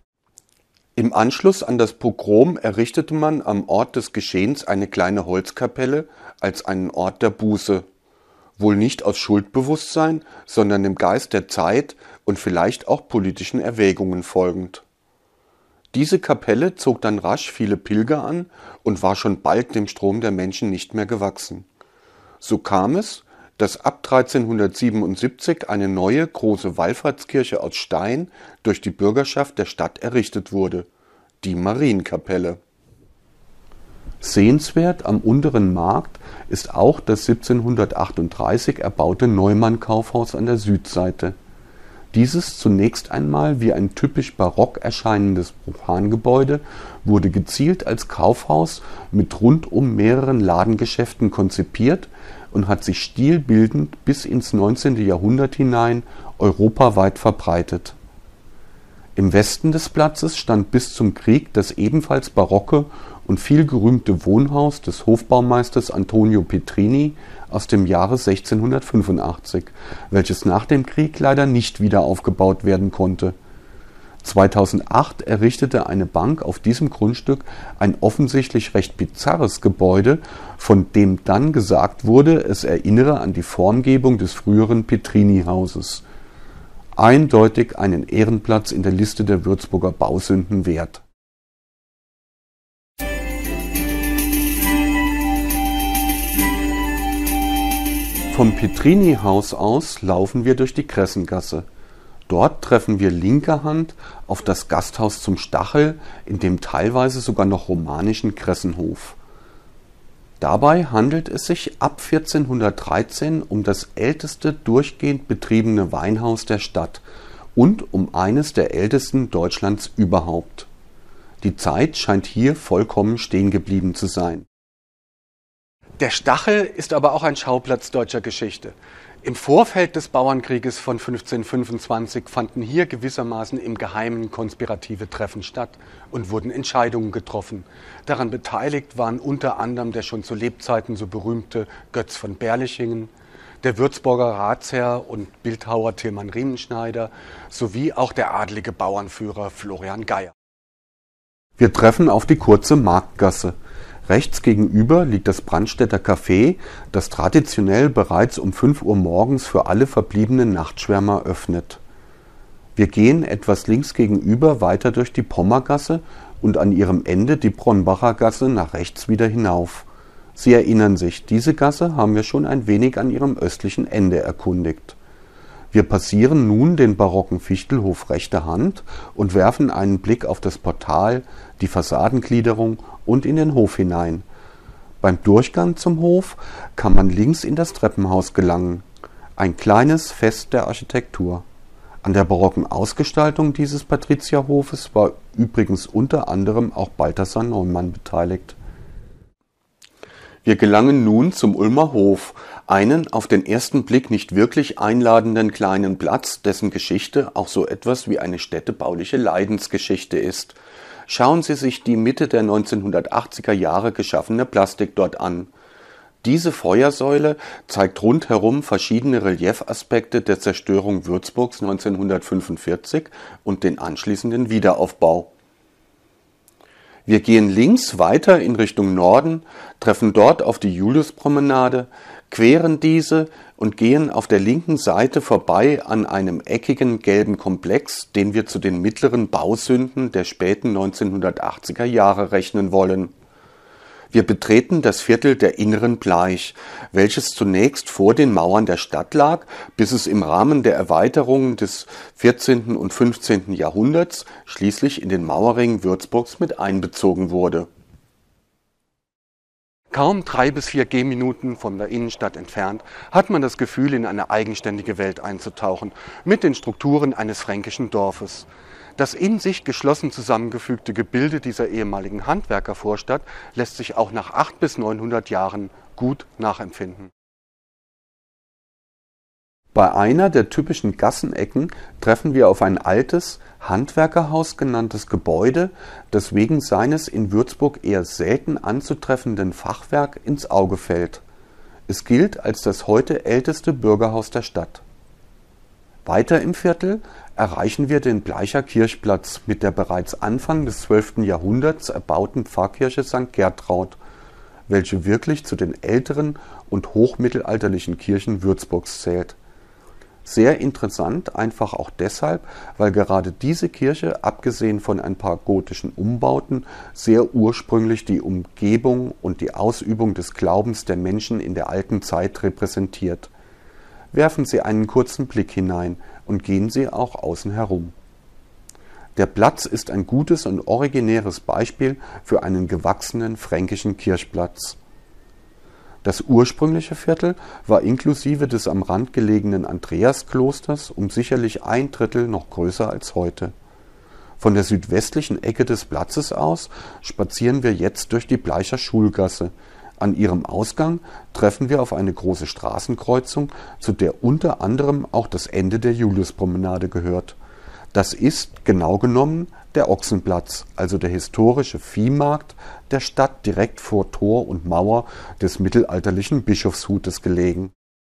Im Anschluss an das Pogrom errichtete man am Ort des Geschehens eine kleine Holzkapelle als einen Ort der Buße. Wohl nicht aus Schuldbewusstsein, sondern im Geist der Zeit und vielleicht auch politischen Erwägungen folgend. Diese Kapelle zog dann rasch viele Pilger an und war schon bald dem Strom der Menschen nicht mehr gewachsen. So kam es, dass ab 1377 eine neue große Wallfahrtskirche aus Stein durch die Bürgerschaft der Stadt errichtet wurde, die Marienkapelle. Sehenswert am unteren Markt ist auch das 1738 erbaute Neumann-Kaufhaus an der Südseite. Dieses zunächst einmal wie ein typisch barock erscheinendes Profangebäude wurde gezielt als Kaufhaus mit rundum mehreren Ladengeschäften konzipiert und hat sich stilbildend bis ins 19. Jahrhundert hinein europaweit verbreitet. Im Westen des Platzes stand bis zum Krieg das ebenfalls barocke und vielgerühmte Wohnhaus des Hofbaumeisters Antonio Petrini aus dem Jahre 1685, welches nach dem Krieg leider nicht wieder aufgebaut werden konnte. 2008 errichtete eine Bank auf diesem Grundstück ein offensichtlich recht bizarres Gebäude, von dem dann gesagt wurde, es erinnere an die Formgebung des früheren Petrini-Hauses. Eindeutig einen Ehrenplatz in der Liste der Würzburger Bausünden wert. Vom Petrini-Haus aus laufen wir durch die Kressengasse. Dort treffen wir linker Hand auf das Gasthaus zum Stachel, in dem teilweise sogar noch romanischen Kressenhof. Dabei handelt es sich ab 1413 um das älteste durchgehend betriebene Weinhaus der Stadt und um eines der ältesten Deutschlands überhaupt. Die Zeit scheint hier vollkommen stehen geblieben zu sein. Der Stachel ist aber auch ein Schauplatz deutscher Geschichte. Im Vorfeld des Bauernkrieges von 1525 fanden hier gewissermaßen im Geheimen konspirative Treffen statt und wurden Entscheidungen getroffen. Daran beteiligt waren unter anderem der schon zu Lebzeiten so berühmte Götz von Berlichingen, der Würzburger Ratsherr und Bildhauer Tilman Riemenschneider sowie auch der adlige Bauernführer Florian Geyer. Wir treffen auf die kurze Marktgasse. Rechts gegenüber liegt das Brandstätter Café, das traditionell bereits um 5 Uhr morgens für alle verbliebenen Nachtschwärmer öffnet. Wir gehen etwas links gegenüber weiter durch die Pommergasse und an ihrem Ende die Bronnbacher Gasse nach rechts wieder hinauf. Sie erinnern sich, diese Gasse haben wir schon ein wenig an ihrem östlichen Ende erkundigt. Wir passieren nun den barocken Fichtelhof rechter Hand und werfen einen Blick auf das Portal, die Fassadengliederung und in den Hof hinein. Beim Durchgang zum Hof kann man links in das Treppenhaus gelangen. Ein kleines Fest der Architektur. An der barocken Ausgestaltung dieses Patrizierhofes war übrigens unter anderem auch Balthasar Neumann beteiligt. Wir gelangen nun zum Ulmer Hof, einen auf den ersten Blick nicht wirklich einladenden kleinen Platz, dessen Geschichte auch so etwas wie eine städtebauliche Leidensgeschichte ist. Schauen Sie sich die Mitte der 1980er Jahre geschaffene Plastik dort an. Diese Feuersäule zeigt rundherum verschiedene Reliefaspekte der Zerstörung Würzburgs 1945 und den anschließenden Wiederaufbau. Wir gehen links weiter in Richtung Norden, treffen dort auf die Juliuspromenade, queren diese und gehen auf der linken Seite vorbei an einem eckigen gelben Komplex, den wir zu den mittleren Bausünden der späten 1980er Jahre rechnen wollen. Wir betreten das Viertel der Inneren Bleich, welches zunächst vor den Mauern der Stadt lag, bis es im Rahmen der Erweiterungen des 14. und 15. Jahrhunderts schließlich in den Mauerring Würzburgs mit einbezogen wurde. Kaum 3 bis 4 Gehminuten von der Innenstadt entfernt hat man das Gefühl, in eine eigenständige Welt einzutauchen, mit den Strukturen eines fränkischen Dorfes. Das in sich geschlossen zusammengefügte Gebilde dieser ehemaligen Handwerkervorstadt lässt sich auch nach 800 bis 900 Jahren gut nachempfinden. Bei einer der typischen Gassenecken treffen wir auf ein altes, Handwerkerhaus genanntes Gebäude, das wegen seines in Würzburg eher selten anzutreffenden Fachwerk ins Auge fällt. Es gilt als das heute älteste Bürgerhaus der Stadt. Weiter im Viertel erreichen wir den Bleicher Kirchplatz mit der bereits Anfang des 12. Jahrhunderts erbauten Pfarrkirche St. Gertraud, welche wirklich zu den älteren und hochmittelalterlichen Kirchen Würzburgs zählt. Sehr interessant, einfach auch deshalb, weil gerade diese Kirche, abgesehen von ein paar gotischen Umbauten, sehr ursprünglich die Umgebung und die Ausübung des Glaubens der Menschen in der alten Zeit repräsentiert. Werfen Sie einen kurzen Blick hinein und gehen Sie auch außen herum. Der Platz ist ein gutes und originäres Beispiel für einen gewachsenen fränkischen Kirchplatz. Das ursprüngliche Viertel war inklusive des am Rand gelegenen Andreasklosters um sicherlich 1/3 noch größer als heute. Von der südwestlichen Ecke des Platzes aus spazieren wir jetzt durch die Bleicher Schulgasse. An ihrem Ausgang treffen wir auf eine große Straßenkreuzung, zu der unter anderem auch das Ende der Juliuspromenade gehört. Das ist, genau genommen, der Ochsenplatz, also der historische Viehmarkt der Stadt direkt vor Tor und Mauer des mittelalterlichen Bischofshutes gelegen.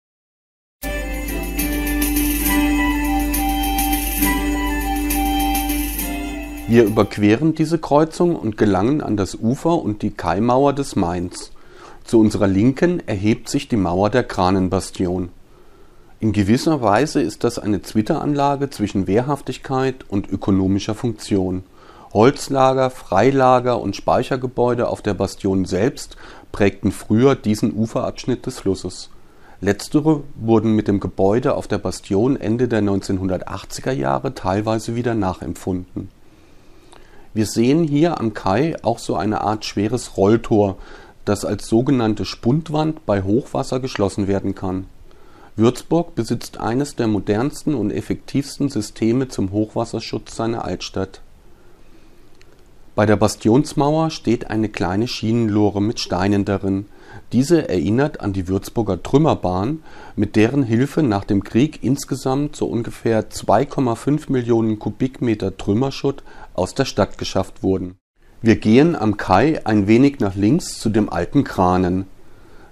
Wir überqueren diese Kreuzung und gelangen an das Ufer und die Kaimauer des Mains. Zu unserer Linken erhebt sich die Mauer der Kranenbastion. In gewisser Weise ist das eine Zwitteranlage zwischen Wehrhaftigkeit und ökonomischer Funktion. Holzlager, Freilager und Speichergebäude auf der Bastion selbst prägten früher diesen Uferabschnitt des Flusses. Letztere wurden mit dem Gebäude auf der Bastion Ende der 1980er Jahre teilweise wieder nachempfunden. Wir sehen hier am Kai auch so eine Art schweres Rolltor, das als sogenannte Spundwand bei Hochwasser geschlossen werden kann. Würzburg besitzt eines der modernsten und effektivsten Systeme zum Hochwasserschutz seiner Altstadt. Bei der Bastionsmauer steht eine kleine Schienenlore mit Steinen darin. Diese erinnert an die Würzburger Trümmerbahn, mit deren Hilfe nach dem Krieg insgesamt so ungefähr 2,5 Millionen Kubikmeter Trümmerschutt aus der Stadt geschafft wurden. Wir gehen am Kai ein wenig nach links zu dem alten Kranen.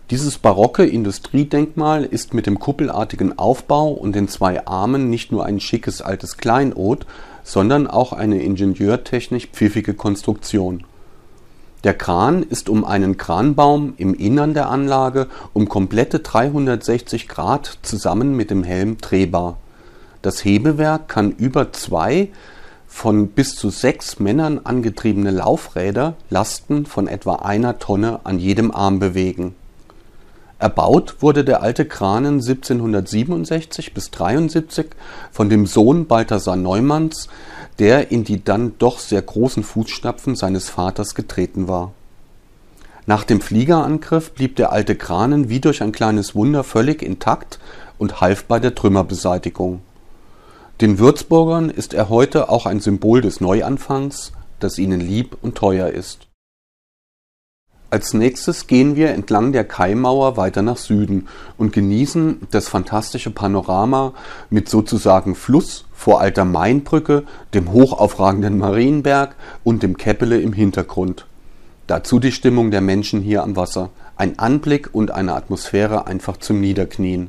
Dieses barocke Industriedenkmal ist mit dem kuppelartigen Aufbau und den zwei Armen nicht nur ein schickes altes Kleinod, sondern auch eine ingenieurtechnisch pfiffige Konstruktion. Der Kran ist um einen Kranbaum im Innern der Anlage um komplette 360 Grad zusammen mit dem Helm drehbar. Das Hebewerk kann über 2 von bis zu 6 Männern angetriebene Laufräder Lasten von etwa 1 Tonne an jedem Arm bewegen. Erbaut wurde der alte Kranen 1767 bis 73 von dem Sohn Balthasar Neumanns, der in die dann doch sehr großen Fußstapfen seines Vaters getreten war. Nach dem Fliegerangriff blieb der alte Kranen wie durch ein kleines Wunder völlig intakt und half bei der Trümmerbeseitigung. Den Würzburgern ist er heute auch ein Symbol des Neuanfangs, das ihnen lieb und teuer ist. Als nächstes gehen wir entlang der Kaimauer weiter nach Süden und genießen das fantastische Panorama mit sozusagen Fluss vor alter Mainbrücke, dem hochaufragenden Marienberg und dem Käppele im Hintergrund. Dazu die Stimmung der Menschen hier am Wasser. Ein Anblick und eine Atmosphäre einfach zum Niederknien.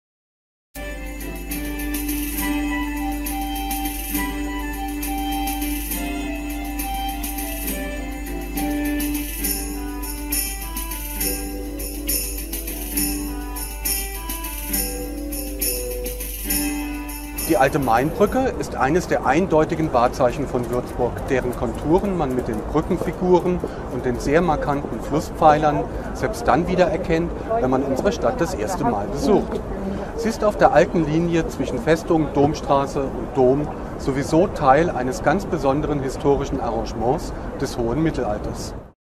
Die alte Mainbrücke ist eines der eindeutigen Wahrzeichen von Würzburg, deren Konturen man mit den Brückenfiguren und den sehr markanten Flusspfeilern selbst dann wiedererkennt, wenn man unsere Stadt das erste Mal besucht. Sie ist auf der alten Linie zwischen Festung, Domstraße und Dom sowieso Teil eines ganz besonderen historischen Arrangements des hohen Mittelalters.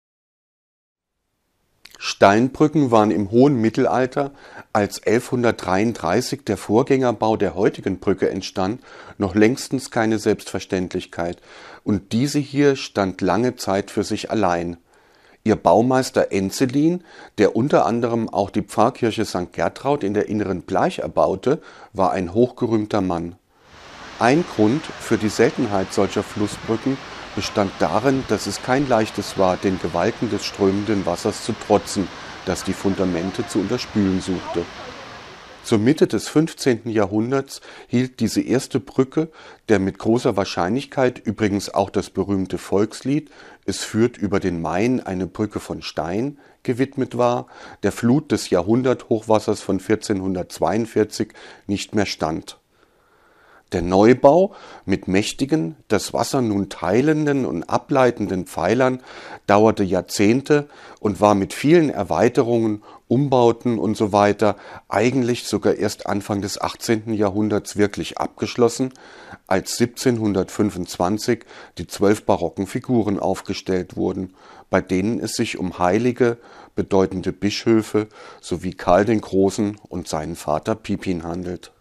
Steinbrücken waren im hohen Mittelalter, als 1133 der Vorgängerbau der heutigen Brücke entstand, noch längstens keine Selbstverständlichkeit, und diese hier stand lange Zeit für sich allein. Ihr Baumeister Enzelin, der unter anderem auch die Pfarrkirche St. Gertraud in der Inneren Bleich erbaute, war ein hochgerühmter Mann. Ein Grund für die Seltenheit solcher Flussbrücken bestand darin, dass es kein leichtes war, den Gewalten des strömenden Wassers zu trotzen, das die Fundamente zu unterspülen suchte. Zur Mitte des 15. Jahrhunderts hielt diese erste Brücke, der mit großer Wahrscheinlichkeit übrigens auch das berühmte Volkslied »Es führt über den Main eine Brücke von Stein« gewidmet war, der Flut des Jahrhunderthochwassers von 1442 nicht mehr stand. Der Neubau mit mächtigen, das Wasser nun teilenden und ableitenden Pfeilern dauerte Jahrzehnte und war mit vielen Erweiterungen, Umbauten usw. eigentlich sogar erst Anfang des 18. Jahrhunderts wirklich abgeschlossen, als 1725 die 12 barocken Figuren aufgestellt wurden, bei denen es sich um heilige, bedeutende Bischöfe sowie Karl den Großen und seinen Vater Pipin handelt.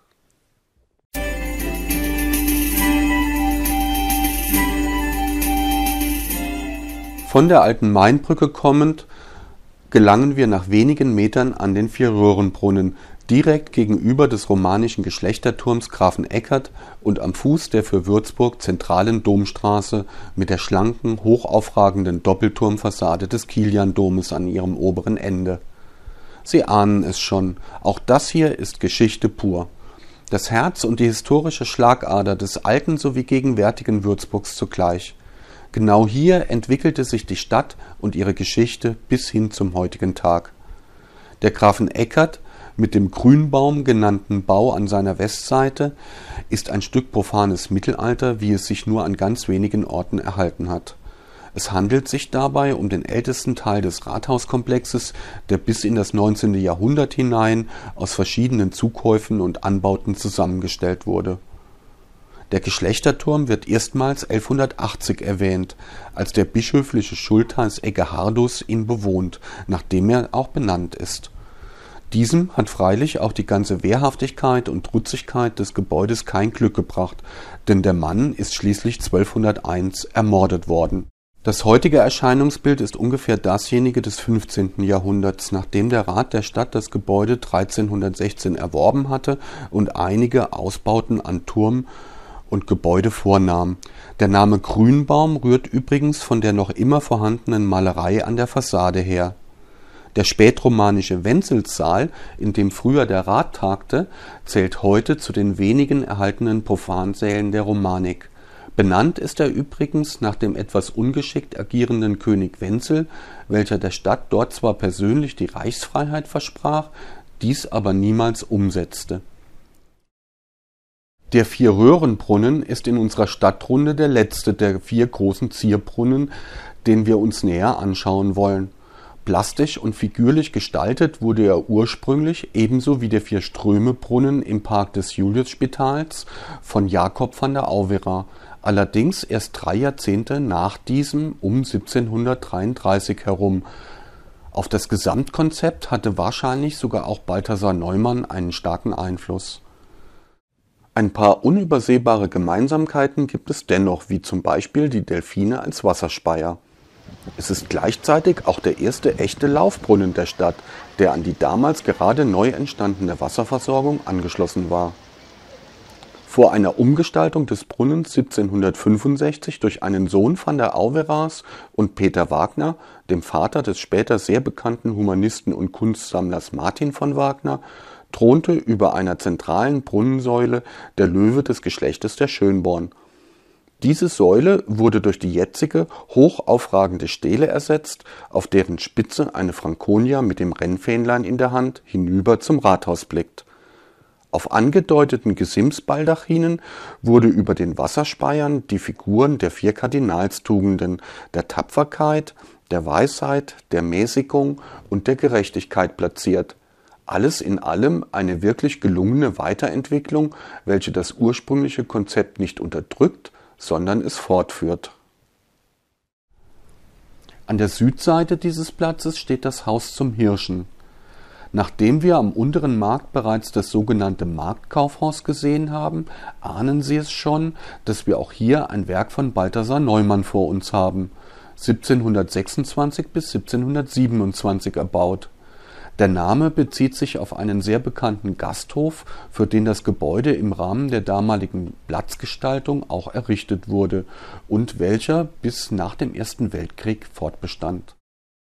Von der alten Mainbrücke kommend gelangen wir nach wenigen Metern an den Vierröhrenbrunnen, direkt gegenüber des romanischen Geschlechterturms Grafeneckert und am Fuß der für Würzburg zentralen Domstraße mit der schlanken, hochaufragenden Doppelturmfassade des Kiliandomes an ihrem oberen Ende. Sie ahnen es schon, auch das hier ist Geschichte pur. Das Herz und die historische Schlagader des alten sowie gegenwärtigen Würzburgs zugleich. Genau hier entwickelte sich die Stadt und ihre Geschichte bis hin zum heutigen Tag. Der Grafeneckert mit dem Grünbaum genannten Bau an seiner Westseite ist ein Stück profanes Mittelalter, wie es sich nur an ganz wenigen Orten erhalten hat. Es handelt sich dabei um den ältesten Teil des Rathauskomplexes, der bis in das 19. Jahrhundert hinein aus verschiedenen Zukäufen und Anbauten zusammengestellt wurde. Der Geschlechterturm wird erstmals 1180 erwähnt, als der bischöfliche Schultheiß Eggehardus ihn bewohnt, nachdem er auch benannt ist. Diesem hat freilich auch die ganze Wehrhaftigkeit und Trutzigkeit des Gebäudes kein Glück gebracht, denn der Mann ist schließlich 1201 ermordet worden. Das heutige Erscheinungsbild ist ungefähr dasjenige des 15. Jahrhunderts, nachdem der Rat der Stadt das Gebäude 1316 erworben hatte und einige Ausbauten an Turm und Gebäude vornahm. Der Name Grünbaum rührt übrigens von der noch immer vorhandenen Malerei an der Fassade her. Der spätromanische Wenzelssaal, in dem früher der Rat tagte, zählt heute zu den wenigen erhaltenen Profansälen der Romanik. Benannt ist er übrigens nach dem etwas ungeschickt agierenden König Wenzel, welcher der Stadt dort zwar persönlich die Reichsfreiheit versprach, dies aber niemals umsetzte. Der Vier-Röhren-Brunnen ist in unserer Stadtrunde der letzte der 4 großen Zierbrunnen, den wir uns näher anschauen wollen. Plastisch und figürlich gestaltet wurde er ursprünglich, ebenso wie der Vier-Ströme-Brunnen im Park des Juliusspitals, von Jacob van der Auwera, allerdings erst 3 Jahrzehnte nach diesem, um 1733 herum. Auf das Gesamtkonzept hatte wahrscheinlich sogar auch Balthasar Neumann einen starken Einfluss. Ein paar unübersehbare Gemeinsamkeiten gibt es dennoch, wie zum Beispiel die Delfine als Wasserspeier. Es ist gleichzeitig auch der erste echte Laufbrunnen der Stadt, der an die damals gerade neu entstandene Wasserversorgung angeschlossen war. Vor einer Umgestaltung des Brunnens 1765 durch einen Sohn van der Auweras und Peter Wagner, dem Vater des später sehr bekannten Humanisten und Kunstsammlers Martin von Wagner, thronte über einer zentralen Brunnensäule der Löwe des Geschlechtes der Schönborn. Diese Säule wurde durch die jetzige, hoch aufragende Stele ersetzt, auf deren Spitze eine Franconia mit dem Rennfähnlein in der Hand hinüber zum Rathaus blickt. Auf angedeuteten Gesimsbaldachinen wurde über den Wasserspeiern die Figuren der 4 Kardinalstugenden, der Tapferkeit, der Weisheit, der Mäßigung und der Gerechtigkeit platziert. Alles in allem eine wirklich gelungene Weiterentwicklung, welche das ursprüngliche Konzept nicht unterdrückt, sondern es fortführt. An der Südseite dieses Platzes steht das Haus zum Hirschen. Nachdem wir am unteren Markt bereits das sogenannte Marktkaufhaus gesehen haben, ahnen Sie es schon, dass wir auch hier ein Werk von Balthasar Neumann vor uns haben, 1726 bis 1727 erbaut. Der Name bezieht sich auf einen sehr bekannten Gasthof, für den das Gebäude im Rahmen der damaligen Platzgestaltung auch errichtet wurde und welcher bis nach dem Ersten Weltkrieg fortbestand.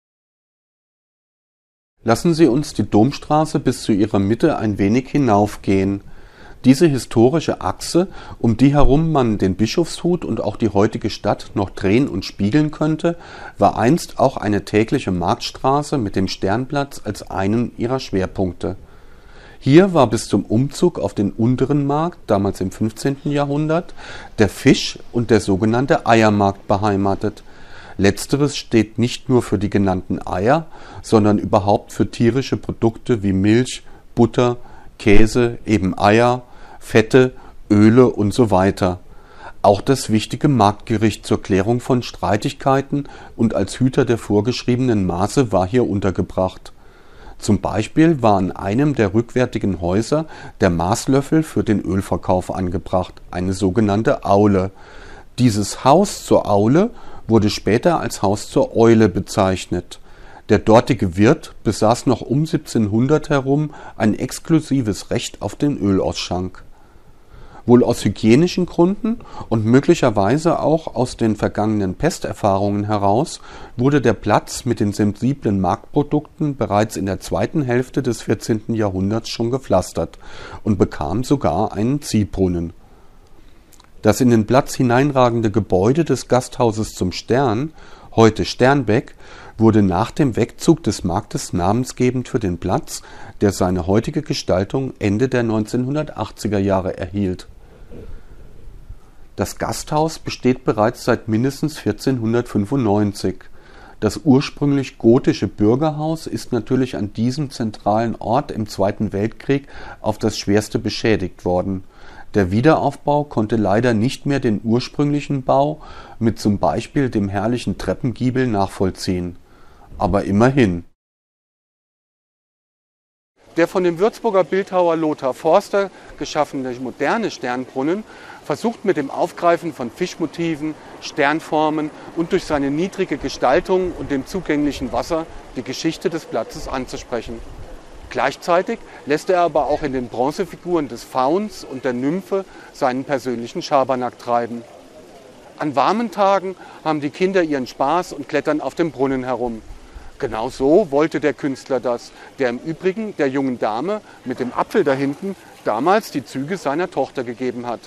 Lassen Sie uns die Domstraße bis zu ihrer Mitte ein wenig hinaufgehen. Diese historische Achse, um die herum man den Bischofshut und auch die heutige Stadt noch drehen und spiegeln könnte, war einst auch eine tägliche Marktstraße mit dem Sternplatz als einen ihrer Schwerpunkte. Hier war bis zum Umzug auf den unteren Markt, damals im 15. Jahrhundert, der Fisch- und der sogenannte Eiermarkt beheimatet. Letzteres steht nicht nur für die genannten Eier, sondern überhaupt für tierische Produkte wie Milch, Butter, Käse, eben Eier, Fette, Öle und so weiter. Auch das wichtige Marktgericht zur Klärung von Streitigkeiten und als Hüter der vorgeschriebenen Maße war hier untergebracht. Zum Beispiel war an einem der rückwärtigen Häuser der Maßlöffel für den Ölverkauf angebracht, eine sogenannte Aule. Dieses Haus zur Aule wurde später als Haus zur Eule bezeichnet. Der dortige Wirt besaß noch um 1700 herum ein exklusives Recht auf den Ölausschank. Wohl aus hygienischen Gründen und möglicherweise auch aus den vergangenen Pesterfahrungen heraus wurde der Platz mit den sensiblen Marktprodukten bereits in der zweiten Hälfte des 14. Jahrhunderts schon gepflastert und bekam sogar einen Ziehbrunnen. Das in den Platz hineinragende Gebäude des Gasthauses zum Stern, heute Sternbeck, wurde nach dem Wegzug des Marktes namensgebend für den Platz, der seine heutige Gestaltung Ende der 1980er Jahre erhielt. Das Gasthaus besteht bereits seit mindestens 1495. Das ursprünglich gotische Bürgerhaus ist natürlich an diesem zentralen Ort im Zweiten Weltkrieg auf das Schwerste beschädigt worden. Der Wiederaufbau konnte leider nicht mehr den ursprünglichen Bau mit zum Beispiel dem herrlichen Treppengiebel nachvollziehen. Aber immerhin. Der von dem Würzburger Bildhauer Lothar Forster geschaffene moderne Sternbrunnen versucht mit dem Aufgreifen von Fischmotiven, Sternformen und durch seine niedrige Gestaltung und dem zugänglichen Wasser die Geschichte des Platzes anzusprechen. Gleichzeitig lässt er aber auch in den Bronzefiguren des Fauns und der Nymphe seinen persönlichen Schabernack treiben. An warmen Tagen haben die Kinder ihren Spaß und klettern auf dem Brunnen herum. Genau so wollte der Künstler das, der im Übrigen der jungen Dame mit dem Apfel da hinten damals die Züge seiner Tochter gegeben hat.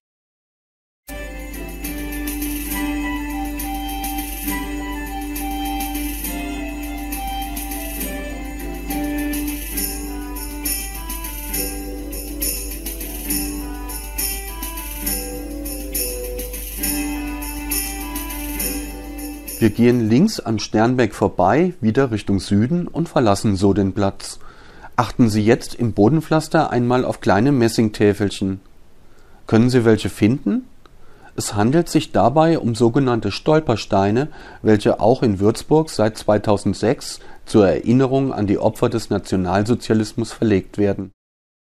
Wir gehen links am Sternberg vorbei, wieder Richtung Süden und verlassen so den Platz. Achten Sie jetzt im Bodenpflaster einmal auf kleine Messingtäfelchen. Können Sie welche finden? Es handelt sich dabei um sogenannte Stolpersteine, welche auch in Würzburg seit 2006 zur Erinnerung an die Opfer des Nationalsozialismus verlegt werden.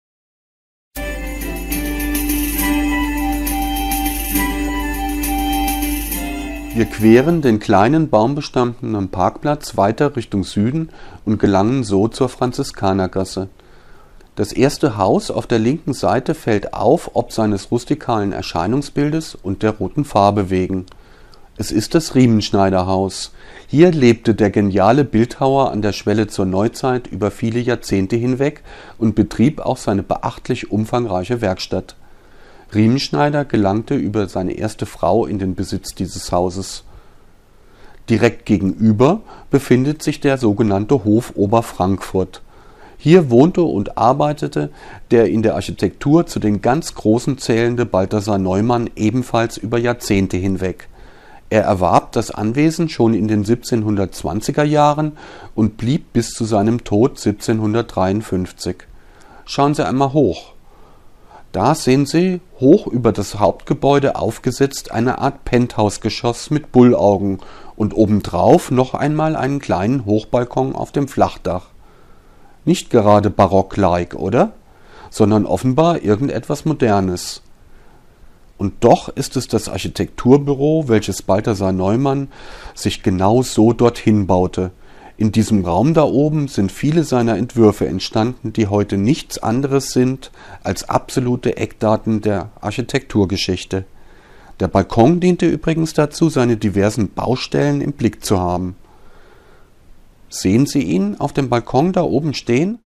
Wir queren den kleinen baumbestandenen Parkplatz weiter Richtung Süden und gelangen so zur Franziskanergasse. Das erste Haus auf der linken Seite fällt auf ob seines rustikalen Erscheinungsbildes und der roten Farbe wegen. Es ist das Riemenschneider-Haus. Hier lebte der geniale Bildhauer an der Schwelle zur Neuzeit über viele Jahrzehnte hinweg und betrieb auch seine beachtlich umfangreiche Werkstatt. Riemenschneider gelangte über seine erste Frau in den Besitz dieses Hauses. Direkt gegenüber befindet sich der sogenannte Hof Oberfrankfurt. Hier wohnte und arbeitete der in der Architektur zu den ganz Großen zählende Balthasar Neumann ebenfalls über Jahrzehnte hinweg. Er erwarb das Anwesen schon in den 1720er Jahren und blieb bis zu seinem Tod 1753. Schauen Sie einmal hoch. Da sehen Sie, hoch über das Hauptgebäude aufgesetzt, eine Art Penthouse-Geschoss mit Bullaugen und obendrauf noch einmal einen kleinen Hochbalkon auf dem Flachdach. Nicht gerade barock-like, oder? Sondern offenbar irgendetwas Modernes. Und doch ist es das Architekturbüro, welches Balthasar Neumann sich genau so dorthin baute. In diesem Raum da oben sind viele seiner Entwürfe entstanden, die heute nichts anderes sind als absolute Eckdaten der Architekturgeschichte. Der Balkon diente übrigens dazu, seine diversen Baustellen im Blick zu haben. Sehen Sie ihn auf dem Balkon da oben stehen?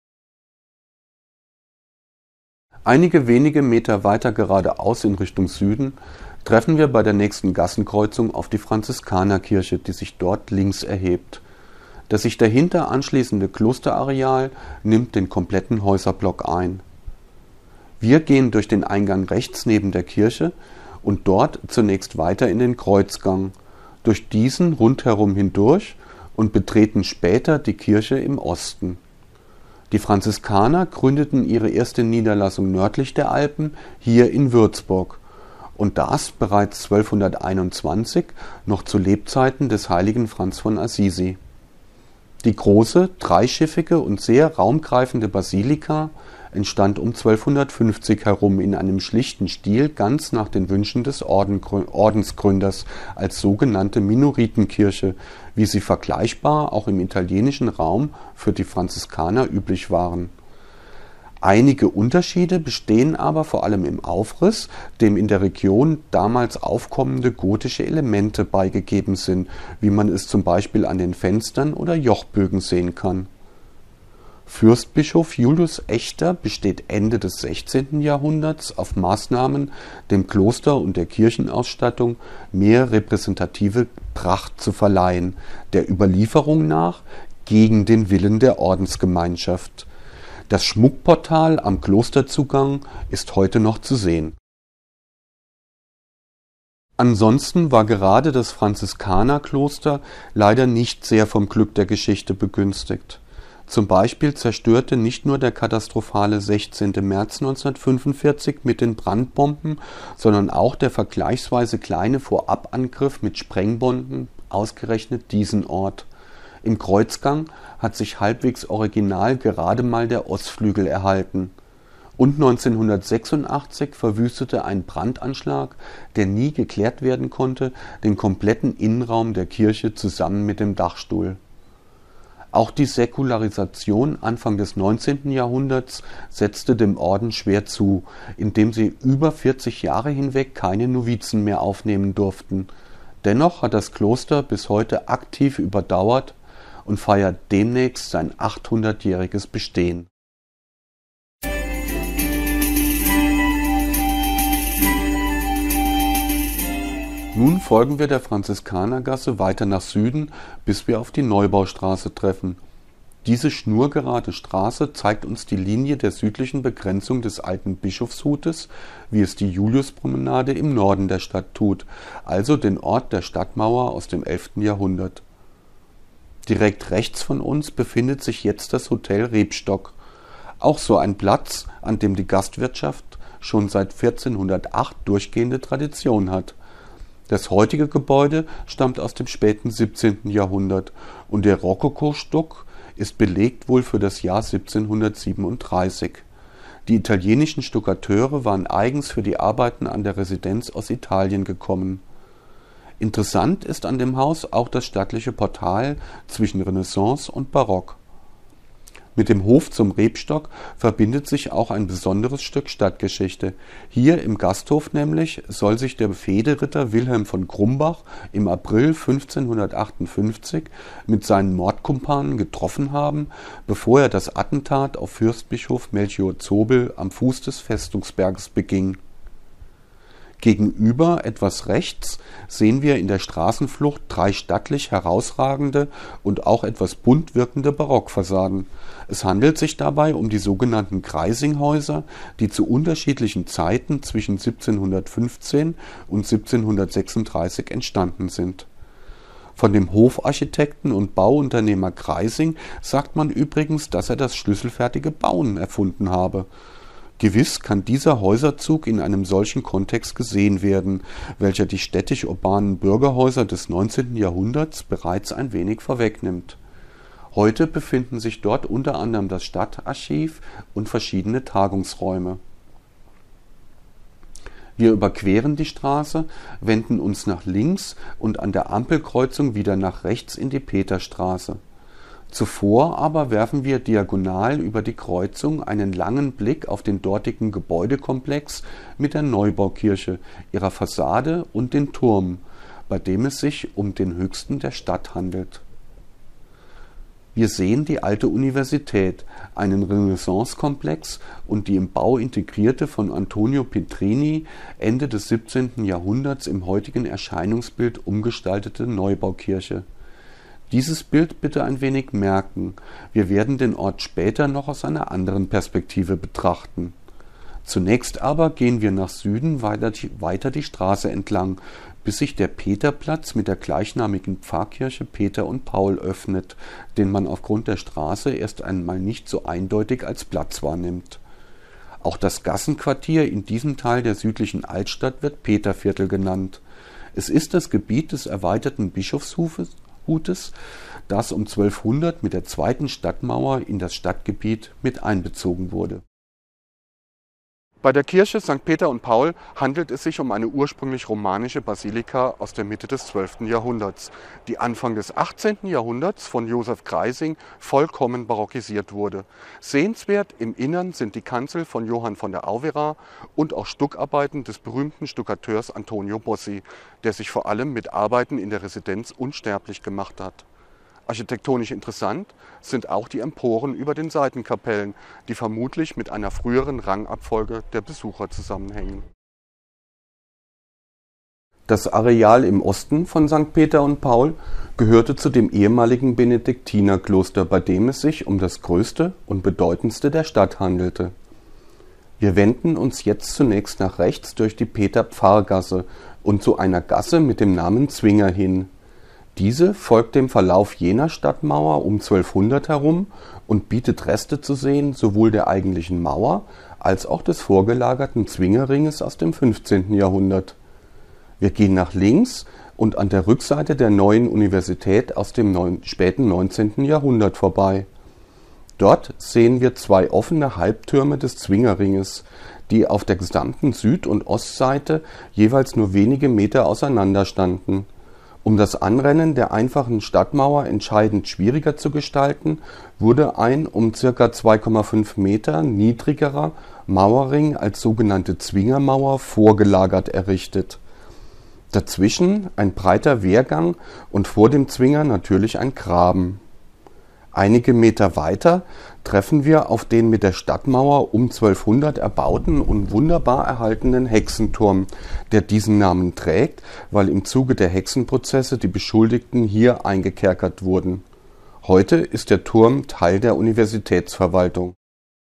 Einige wenige Meter weiter geradeaus in Richtung Süden treffen wir bei der nächsten Gassenkreuzung auf die Franziskanerkirche, die sich dort links erhebt. Das sich dahinter anschließende Klosterareal nimmt den kompletten Häuserblock ein. Wir gehen durch den Eingang rechts neben der Kirche und dort zunächst weiter in den Kreuzgang, durch diesen rundherum hindurch und betreten später die Kirche im Osten. Die Franziskaner gründeten ihre erste Niederlassung nördlich der Alpen, hier in Würzburg, und das bereits 1221, noch zu Lebzeiten des heiligen Franz von Assisi. Die große, dreischiffige und sehr raumgreifende Basilika entstand um 1250 herum in einem schlichten Stil ganz nach den Wünschen des Ordensgründers als sogenannte Minoritenkirche, wie sie vergleichbar auch im italienischen Raum für die Franziskaner üblich waren. Einige Unterschiede bestehen aber vor allem im Aufriss, dem in der Region damals aufkommende gotische Elemente beigegeben sind, wie man es zum Beispiel an den Fenstern oder Jochbögen sehen kann. Fürstbischof Julius Echter besteht Ende des 16. Jahrhunderts auf Maßnahmen, dem Kloster und der Kirchenausstattung mehr repräsentative Pracht zu verleihen, der Überlieferung nach gegen den Willen der Ordensgemeinschaft. Das Schmuckportal am Klosterzugang ist heute noch zu sehen. Ansonsten war gerade das Franziskanerkloster leider nicht sehr vom Glück der Geschichte begünstigt. Zum Beispiel zerstörte nicht nur der katastrophale 16. März 1945 mit den Brandbomben, sondern auch der vergleichsweise kleine Vorabangriff mit Sprengbomben ausgerechnet diesen Ort. Im Kreuzgang hat sich halbwegs original gerade mal der Ostflügel erhalten. Und 1986 verwüstete ein Brandanschlag, der nie geklärt werden konnte, den kompletten Innenraum der Kirche zusammen mit dem Dachstuhl. Auch die Säkularisation Anfang des 19. Jahrhunderts setzte dem Orden schwer zu, indem sie über 40 Jahre hinweg keine Novizen mehr aufnehmen durften. Dennoch hat das Kloster bis heute aktiv überdauert und feiert demnächst sein 800-jähriges Bestehen. Nun folgen wir der Franziskanergasse weiter nach Süden, bis wir auf die Neubaustraße treffen. Diese schnurgerade Straße zeigt uns die Linie der südlichen Begrenzung des alten Bischofshutes, wie es die Juliuspromenade im Norden der Stadt tut, also den Ort der Stadtmauer aus dem 11. Jahrhundert. Direkt rechts von uns befindet sich jetzt das Hotel Rebstock, auch so ein Platz, an dem die Gastwirtschaft schon seit 1408 durchgehende Tradition hat. Das heutige Gebäude stammt aus dem späten 17. Jahrhundert und der Rokokostuck ist belegt wohl für das Jahr 1737. Die italienischen Stuckateure waren eigens für die Arbeiten an der Residenz aus Italien gekommen. Interessant ist an dem Haus auch das stattliche Portal zwischen Renaissance und Barock. Mit dem Hof zum Rebstock verbindet sich auch ein besonderes Stück Stadtgeschichte. Hier im Gasthof nämlich soll sich der Fehde-Ritter Wilhelm von Grumbach im April 1558 mit seinen Mordkumpanen getroffen haben, bevor er das Attentat auf Fürstbischof Melchior Zobel am Fuß des Festungsberges beging. Gegenüber, etwas rechts, sehen wir in der Straßenflucht 3 stattlich herausragende und auch etwas bunt wirkende Barockfassaden. Es handelt sich dabei um die sogenannten Kreisinghäuser, die zu unterschiedlichen Zeiten zwischen 1715 und 1736 entstanden sind. Von dem Hofarchitekten und Bauunternehmer Kreising sagt man übrigens, dass er das schlüsselfertige Bauen erfunden habe. Gewiss kann dieser Häuserzug in einem solchen Kontext gesehen werden, welcher die städtisch-urbanen Bürgerhäuser des 19. Jahrhunderts bereits ein wenig vorwegnimmt. Heute befinden sich dort unter anderem das Stadtarchiv und verschiedene Tagungsräume. Wir überqueren die Straße, wenden uns nach links und an der Ampelkreuzung wieder nach rechts in die Peterstraße. Zuvor aber werfen wir diagonal über die Kreuzung einen langen Blick auf den dortigen Gebäudekomplex mit der Neubaukirche, ihrer Fassade und den Turm, bei dem es sich um den höchsten der Stadt handelt. Wir sehen die alte Universität, einen Renaissancekomplex und die im Bau integrierte von Antonio Petrini Ende des 17. Jahrhunderts im heutigen Erscheinungsbild umgestaltete Neubaukirche. Dieses Bild bitte ein wenig merken, wir werden den Ort später noch aus einer anderen Perspektive betrachten. Zunächst aber gehen wir nach Süden weiter die Straße entlang, bis sich der Peterplatz mit der gleichnamigen Pfarrkirche Peter und Paul öffnet, den man aufgrund der Straße erst einmal nicht so eindeutig als Platz wahrnimmt. Auch das Gassenquartier in diesem Teil der südlichen Altstadt wird Peterviertel genannt. Es ist das Gebiet des erweiterten Bischofshutes, das um 1200 mit der zweiten Stadtmauer in das Stadtgebiet mit einbezogen wurde. Bei der Kirche St. Peter und Paul handelt es sich um eine ursprünglich romanische Basilika aus der Mitte des 12. Jahrhunderts, die Anfang des 18. Jahrhunderts von Joseph Kreising vollkommen barockisiert wurde. Sehenswert im Innern sind die Kanzel von Johann von der Auvera und auch Stuckarbeiten des berühmten Stuckateurs Antonio Bossi, der sich vor allem mit Arbeiten in der Residenz unsterblich gemacht hat. Architektonisch interessant sind auch die Emporen über den Seitenkapellen, die vermutlich mit einer früheren Rangabfolge der Besucher zusammenhängen. Das Areal im Osten von St. Peter und Paul gehörte zu dem ehemaligen Benediktinerkloster, bei dem es sich um das größte und bedeutendste der Stadt handelte. Wir wenden uns jetzt zunächst nach rechts durch die Peter-Pfarrgasse und zu einer Gasse mit dem Namen Zwinger hin. Diese folgt dem Verlauf jener Stadtmauer um 1200 herum und bietet Reste zu sehen, sowohl der eigentlichen Mauer als auch des vorgelagerten Zwingerringes aus dem 15. Jahrhundert. Wir gehen nach links und an der Rückseite der neuen Universität aus dem späten 19. Jahrhundert vorbei. Dort sehen wir 2 offene Halbtürme des Zwingerringes, die auf der gesamten Süd- und Ostseite jeweils nur wenige Meter auseinander standen. Um das Anrennen der einfachen Stadtmauer entscheidend schwieriger zu gestalten, wurde ein um ca. 2,5 Meter niedrigerer Mauerring als sogenannte Zwingermauer vorgelagert errichtet. Dazwischen ein breiter Wehrgang und vor dem Zwinger natürlich ein Graben. Einige Meter weiter treffen wir auf den mit der Stadtmauer um 1200 erbauten und wunderbar erhaltenen Hexenturm, der diesen Namen trägt, weil im Zuge der Hexenprozesse die Beschuldigten hier eingekerkert wurden. Heute ist der Turm Teil der Universitätsverwaltung.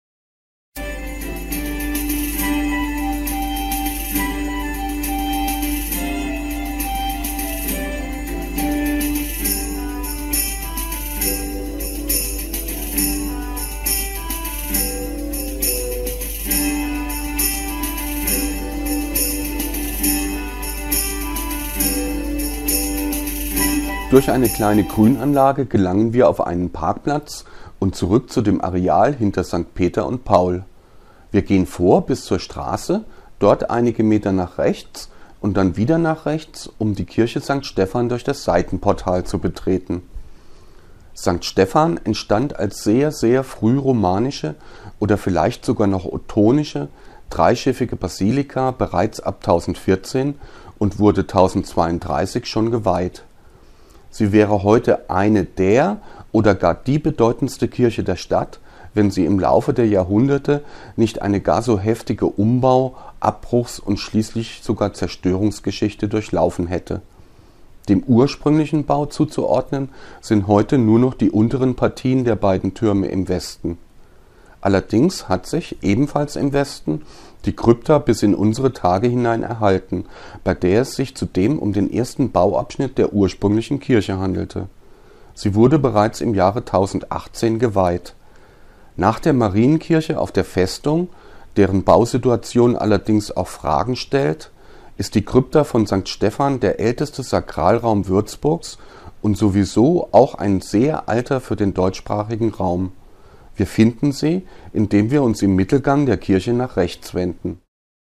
Durch eine kleine Grünanlage gelangen wir auf einen Parkplatz und zurück zu dem Areal hinter St. Peter und Paul. Wir gehen vor bis zur Straße, dort einige Meter nach rechts und dann wieder nach rechts, um die Kirche St. Stephan durch das Seitenportal zu betreten. St. Stephan entstand als sehr, sehr frühromanische oder vielleicht sogar noch ottonische, dreischiffige Basilika bereits ab 1014 und wurde 1032 schon geweiht. Sie wäre heute eine der oder gar die bedeutendste Kirche der Stadt, wenn sie im Laufe der Jahrhunderte nicht eine gar so heftige Umbau-, Abbruchs- und schließlich sogar Zerstörungsgeschichte durchlaufen hätte. Dem ursprünglichen Bau zuzuordnen sind heute nur noch die unteren Partien der beiden Türme im Westen. Allerdings hat sich ebenfalls im Westen die Krypta bis in unsere Tage hinein erhalten, bei der es sich zudem um den ersten Bauabschnitt der ursprünglichen Kirche handelte. Sie wurde bereits im Jahre 1018 geweiht. Nach der Marienkirche auf der Festung, deren Bausituation allerdings auch Fragen stellt, ist die Krypta von St. Stephan der älteste Sakralraum Würzburgs und sowieso auch ein sehr alter für den deutschsprachigen Raum. Wir finden sie, indem wir uns im Mittelgang der Kirche nach rechts wenden.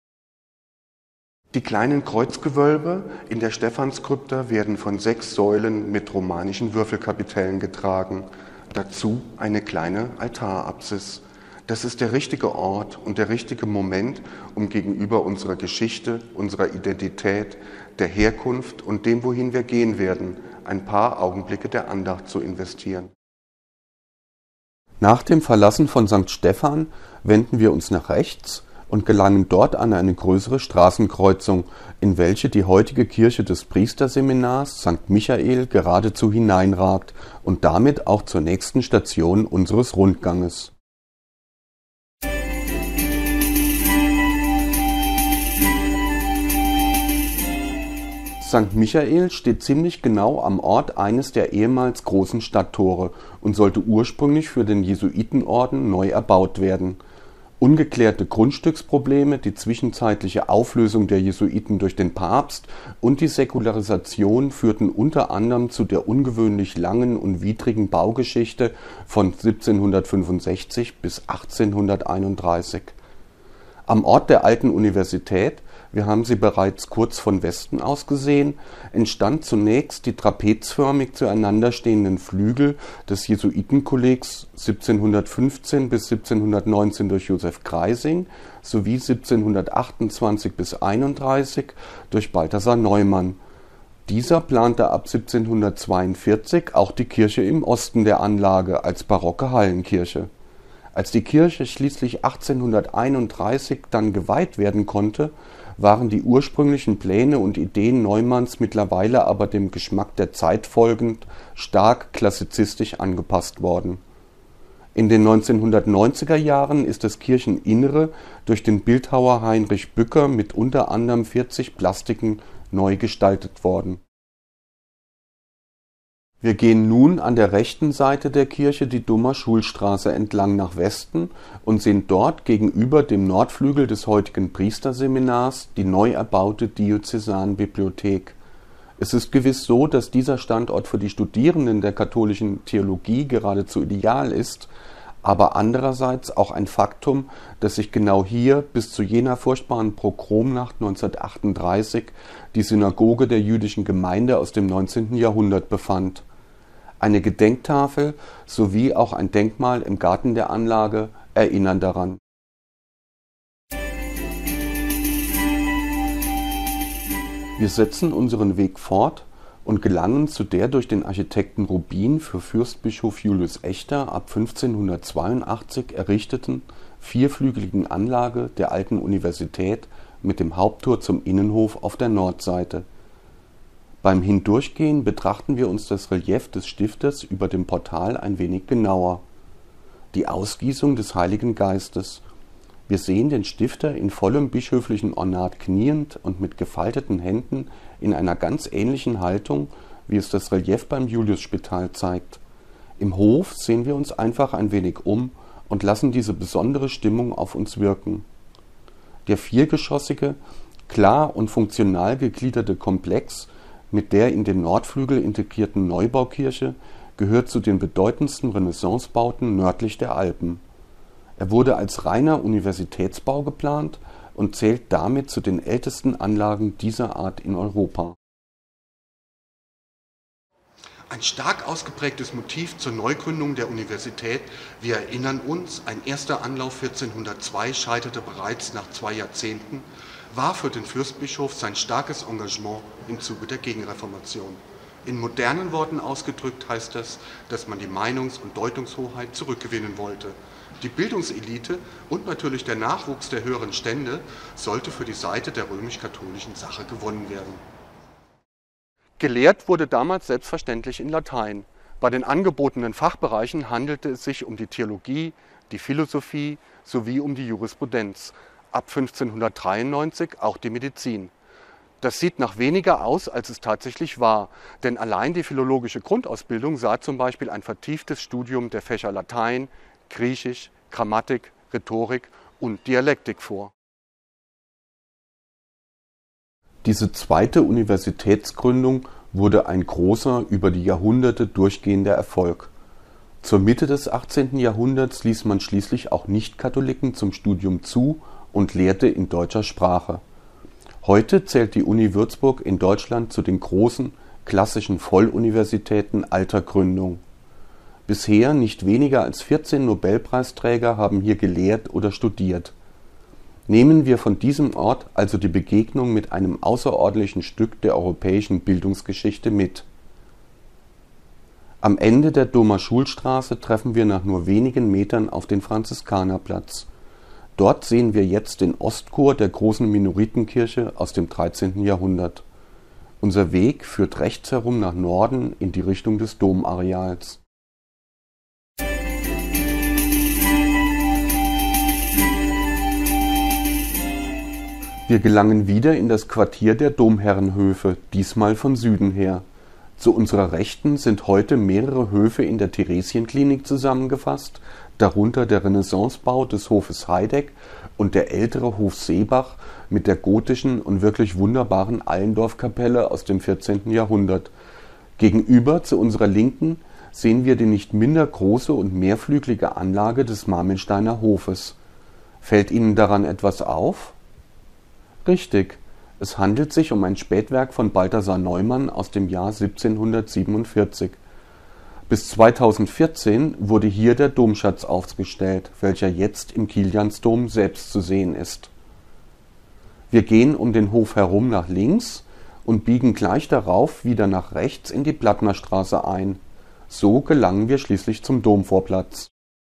Die kleinen Kreuzgewölbe in der Stephanskrypta werden von 6 Säulen mit romanischen Würfelkapitellen getragen. Dazu eine kleine Altarapsis. Das ist der richtige Ort und der richtige Moment, um gegenüber unserer Geschichte, unserer Identität, der Herkunft und dem, wohin wir gehen werden, ein paar Augenblicke der Andacht zu investieren. Nach dem Verlassen von St. Stephan wenden wir uns nach rechts und gelangen dort an eine größere Straßenkreuzung, in welche die heutige Kirche des Priesterseminars St. Michael geradezu hineinragt und damit auch zur nächsten Station unseres Rundganges. St. Michael steht ziemlich genau am Ort eines der ehemals großen Stadttore und sollte ursprünglich für den Jesuitenorden neu erbaut werden. Ungeklärte Grundstücksprobleme, die zwischenzeitliche Auflösung der Jesuiten durch den Papst und die Säkularisation führten unter anderem zu der ungewöhnlich langen und widrigen Baugeschichte von 1765 bis 1831. Am Ort der alten Universität, wir haben sie bereits kurz von Westen aus gesehen, entstand zunächst die trapezförmig zueinander stehenden Flügel des Jesuitenkollegs 1715 bis 1719 durch Josef Kreising sowie 1728 bis 31 durch Balthasar Neumann. Dieser plante ab 1742 auch die Kirche im Osten der Anlage als barocke Hallenkirche. Als die Kirche schließlich 1831 dann geweiht werden konnte, waren die ursprünglichen Pläne und Ideen Neumanns mittlerweile aber dem Geschmack der Zeit folgend stark klassizistisch angepasst worden. In den 1990er Jahren ist das Kircheninnere durch den Bildhauer Heinrich Bücker mit unter anderem 40 Plastiken neu gestaltet worden. Wir gehen nun an der rechten Seite der Kirche die Dummer Schulstraße entlang nach Westen und sehen dort gegenüber dem Nordflügel des heutigen Priesterseminars die neu erbaute Diözesanbibliothek. Es ist gewiss so, dass dieser Standort für die Studierenden der katholischen Theologie geradezu ideal ist, aber andererseits auch ein Faktum, dass sich genau hier bis zu jener furchtbaren Pogromnacht 1938 die Synagoge der jüdischen Gemeinde aus dem 19. Jahrhundert befand. Eine Gedenktafel sowie auch ein Denkmal im Garten der Anlage erinnern daran. Wir setzen unseren Weg fort und gelangen zu der durch den Architekten Rubin für Fürstbischof Julius Echter ab 1582 errichteten vierflügeligen Anlage der alten Universität mit dem Haupttor zum Innenhof auf der Nordseite. Beim Hindurchgehen betrachten wir uns das Relief des Stifters über dem Portal ein wenig genauer. Die Ausgießung des Heiligen Geistes. Wir sehen den Stifter in vollem bischöflichen Ornat kniend und mit gefalteten Händen in einer ganz ähnlichen Haltung, wie es das Relief beim Juliusspital zeigt. Im Hof sehen wir uns einfach ein wenig um und lassen diese besondere Stimmung auf uns wirken. Der viergeschossige, klar und funktional gegliederte Komplex mit der in den Nordflügel integrierten Neubaukirche gehört zu den bedeutendsten Renaissancebauten nördlich der Alpen. Er wurde als reiner Universitätsbau geplant und zählt damit zu den ältesten Anlagen dieser Art in Europa. Ein stark ausgeprägtes Motiv zur Neugründung der Universität, wir erinnern uns, ein erster Anlauf 1402 scheiterte bereits nach 2 Jahrzehnten, war für den Fürstbischof sein starkes Engagement im Zuge der Gegenreformation. In modernen Worten ausgedrückt heißt das, dass man die Meinungs- und Deutungshoheit zurückgewinnen wollte. Die Bildungselite und natürlich der Nachwuchs der höheren Stände sollte für die Seite der römisch-katholischen Sache gewonnen werden. Gelehrt wurde damals selbstverständlich in Latein. Bei den angebotenen Fachbereichen handelte es sich um die Theologie, die Philosophie sowie um die Jurisprudenz. Ab 1593 auch die Medizin. Das sieht nach weniger aus, als es tatsächlich war, denn allein die philologische Grundausbildung sah zum Beispiel ein vertieftes Studium der Fächer Latein, Griechisch, Grammatik, Rhetorik und Dialektik vor. Diese zweite Universitätsgründung wurde ein großer, über die Jahrhunderte durchgehender Erfolg. Zur Mitte des 18. Jahrhunderts ließ man schließlich auch Nicht-Katholiken zum Studium zu und lehrte in deutscher Sprache. Heute zählt die Uni Würzburg in Deutschland zu den großen, klassischen Volluniversitäten alter Gründung. Bisher nicht weniger als 14 Nobelpreisträger haben hier gelehrt oder studiert. Nehmen wir von diesem Ort also die Begegnung mit einem außerordentlichen Stück der europäischen Bildungsgeschichte mit. Am Ende der Domer Schulstraße treffen wir nach nur wenigen Metern auf den Franziskanerplatz. Dort sehen wir jetzt den Ostchor der großen Minoritenkirche aus dem 13. Jahrhundert. Unser Weg führt rechts herum nach Norden in die Richtung des Domareals. Wir gelangen wieder in das Quartier der Domherrenhöfe, diesmal von Süden her. Zu unserer Rechten sind heute mehrere Höfe in der Theresienklinik zusammengefasst, darunter der Renaissancebau des Hofes Heideck und der ältere Hof Seebach mit der gotischen und wirklich wunderbaren Allendorfkapelle aus dem 14. Jahrhundert. Gegenüber zu unserer Linken sehen wir die nicht minder große und mehrflügelige Anlage des Marmelsteiner Hofes. Fällt Ihnen daran etwas auf? Richtig, es handelt sich um ein Spätwerk von Balthasar Neumann aus dem Jahr 1747. Bis 2014 wurde hier der Domschatz ausgestellt, welcher jetzt im Kiliansdom selbst zu sehen ist. Wir gehen um den Hof herum nach links und biegen gleich darauf wieder nach rechts in die Plattnerstraße ein. So gelangen wir schließlich zum Domvorplatz.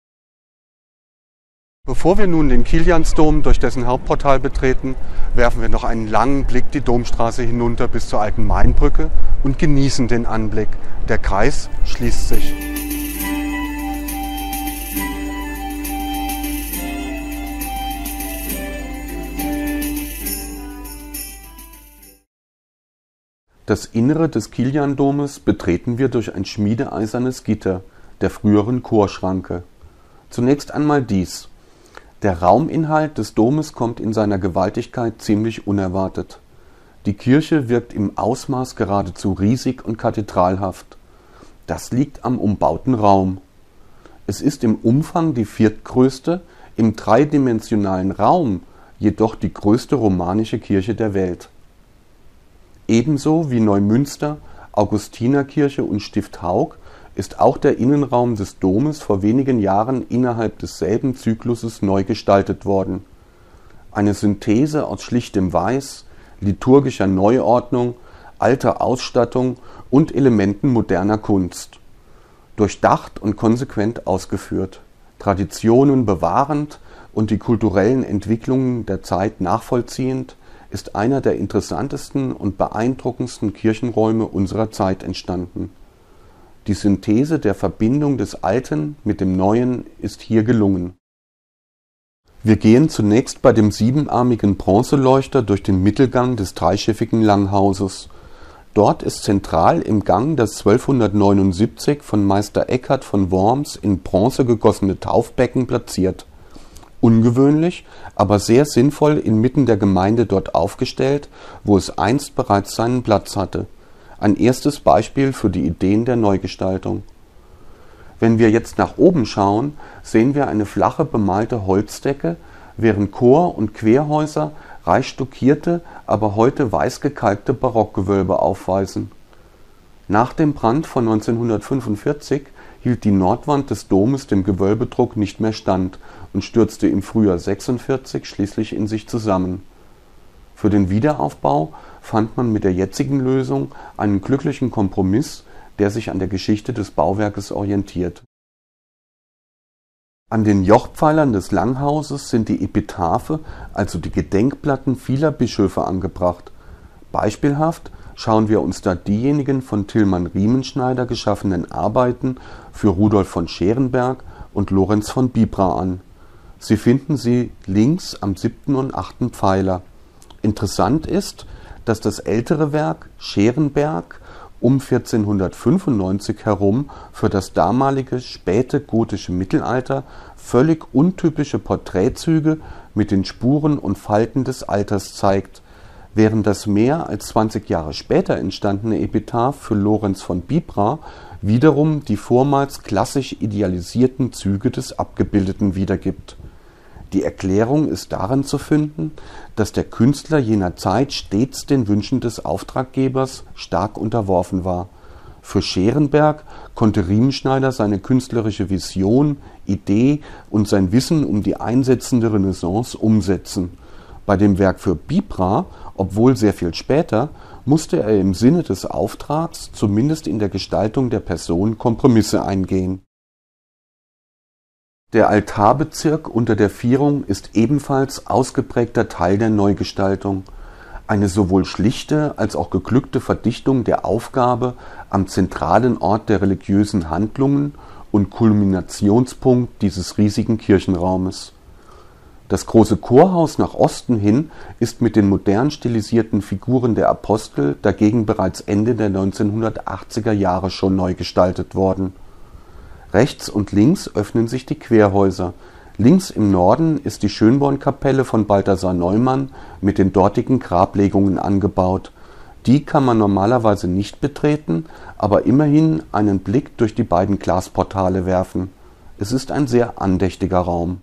Bevor wir nun den Kiliansdom durch dessen Hauptportal betreten, werfen wir noch einen langen Blick die Domstraße hinunter bis zur alten Mainbrücke und genießen den Anblick. Der Kreis schließt sich. Das Innere des Kiliandomes betreten wir durch ein schmiedeeisernes Gitter der früheren Chorschranke. Zunächst einmal dies. Der Rauminhalt des Domes kommt in seiner Gewaltigkeit ziemlich unerwartet. Die Kirche wirkt im Ausmaß geradezu riesig und kathedralhaft. Das liegt am umbauten Raum. Es ist im Umfang die viertgrößte, im dreidimensionalen Raum jedoch die größte romanische Kirche der Welt. Ebenso wie Neumünster, Augustinerkirche und Stift Haug ist auch der Innenraum des Domes vor wenigen Jahren innerhalb desselben Zykluses neu gestaltet worden. Eine Synthese aus schlichtem Weiß, liturgischer Neuordnung, alter Ausstattung und Elementen moderner Kunst. Durchdacht und konsequent ausgeführt, Traditionen bewahrend und die kulturellen Entwicklungen der Zeit nachvollziehend, ist einer der interessantesten und beeindruckendsten Kirchenräume unserer Zeit entstanden. Die Synthese der Verbindung des Alten mit dem Neuen ist hier gelungen. Wir gehen zunächst bei dem siebenarmigen Bronzeleuchter durch den Mittelgang des dreischiffigen Langhauses. Dort ist zentral im Gang das 1279 von Meister Eckhard von Worms in Bronze gegossene Taufbecken platziert. Ungewöhnlich, aber sehr sinnvoll inmitten der Gemeinde dort aufgestellt, wo es einst bereits seinen Platz hatte. Ein erstes Beispiel für die Ideen der Neugestaltung. Wenn wir jetzt nach oben schauen, sehen wir eine flache bemalte Holzdecke, während Chor und Querhäuser reich stuckierte, aber heute weiß gekalkte Barockgewölbe aufweisen. Nach dem Brand von 1945 hielt die Nordwand des Domes dem Gewölbedruck nicht mehr stand und stürzte im Frühjahr 46 schließlich in sich zusammen. Für den Wiederaufbau fand man mit der jetzigen Lösung einen glücklichen Kompromiss, der sich an der Geschichte des Bauwerkes orientiert. An den Jochpfeilern des Langhauses sind die Epitaphe, also die Gedenkplatten vieler Bischöfe angebracht. Beispielhaft schauen wir uns da diejenigen von Tilman Riemenschneider geschaffenen Arbeiten für Rudolf von Scherenberg und Lorenz von Bibra an. Sie finden sie links am 7. und 8. Pfeiler. Interessant ist, dass das ältere Werk Scherenberg um 1495 herum für das damalige späte gotische Mittelalter völlig untypische Porträtzüge mit den Spuren und Falten des Alters zeigt, während das mehr als 20 Jahre später entstandene Epitaph für Lorenz von Bibra wiederum die vormals klassisch idealisierten Züge des Abgebildeten wiedergibt. Die Erklärung ist darin zu finden, dass der Künstler jener Zeit stets den Wünschen des Auftraggebers stark unterworfen war. Für Scherenberg konnte Riemenschneider seine künstlerische Vision, Idee und sein Wissen um die einsetzende Renaissance umsetzen. Bei dem Werk für Bibra, obwohl sehr viel später, musste er im Sinne des Auftrags zumindest in der Gestaltung der Person Kompromisse eingehen. Der Altarbezirk unter der Vierung ist ebenfalls ausgeprägter Teil der Neugestaltung. Eine sowohl schlichte als auch geglückte Verdichtung der Aufgabe am zentralen Ort der religiösen Handlungen und Kulminationspunkt dieses riesigen Kirchenraumes. Das große Chorhaus nach Osten hin ist mit den modern stilisierten Figuren der Apostel dagegen bereits Ende der 1980er Jahre schon neu gestaltet worden. Rechts und links öffnen sich die Querhäuser. Links im Norden ist die Schönbornkapelle von Balthasar Neumann mit den dortigen Grablegungen angebaut. Die kann man normalerweise nicht betreten, aber immerhin einen Blick durch die beiden Glasportale werfen. Es ist ein sehr andächtiger Raum.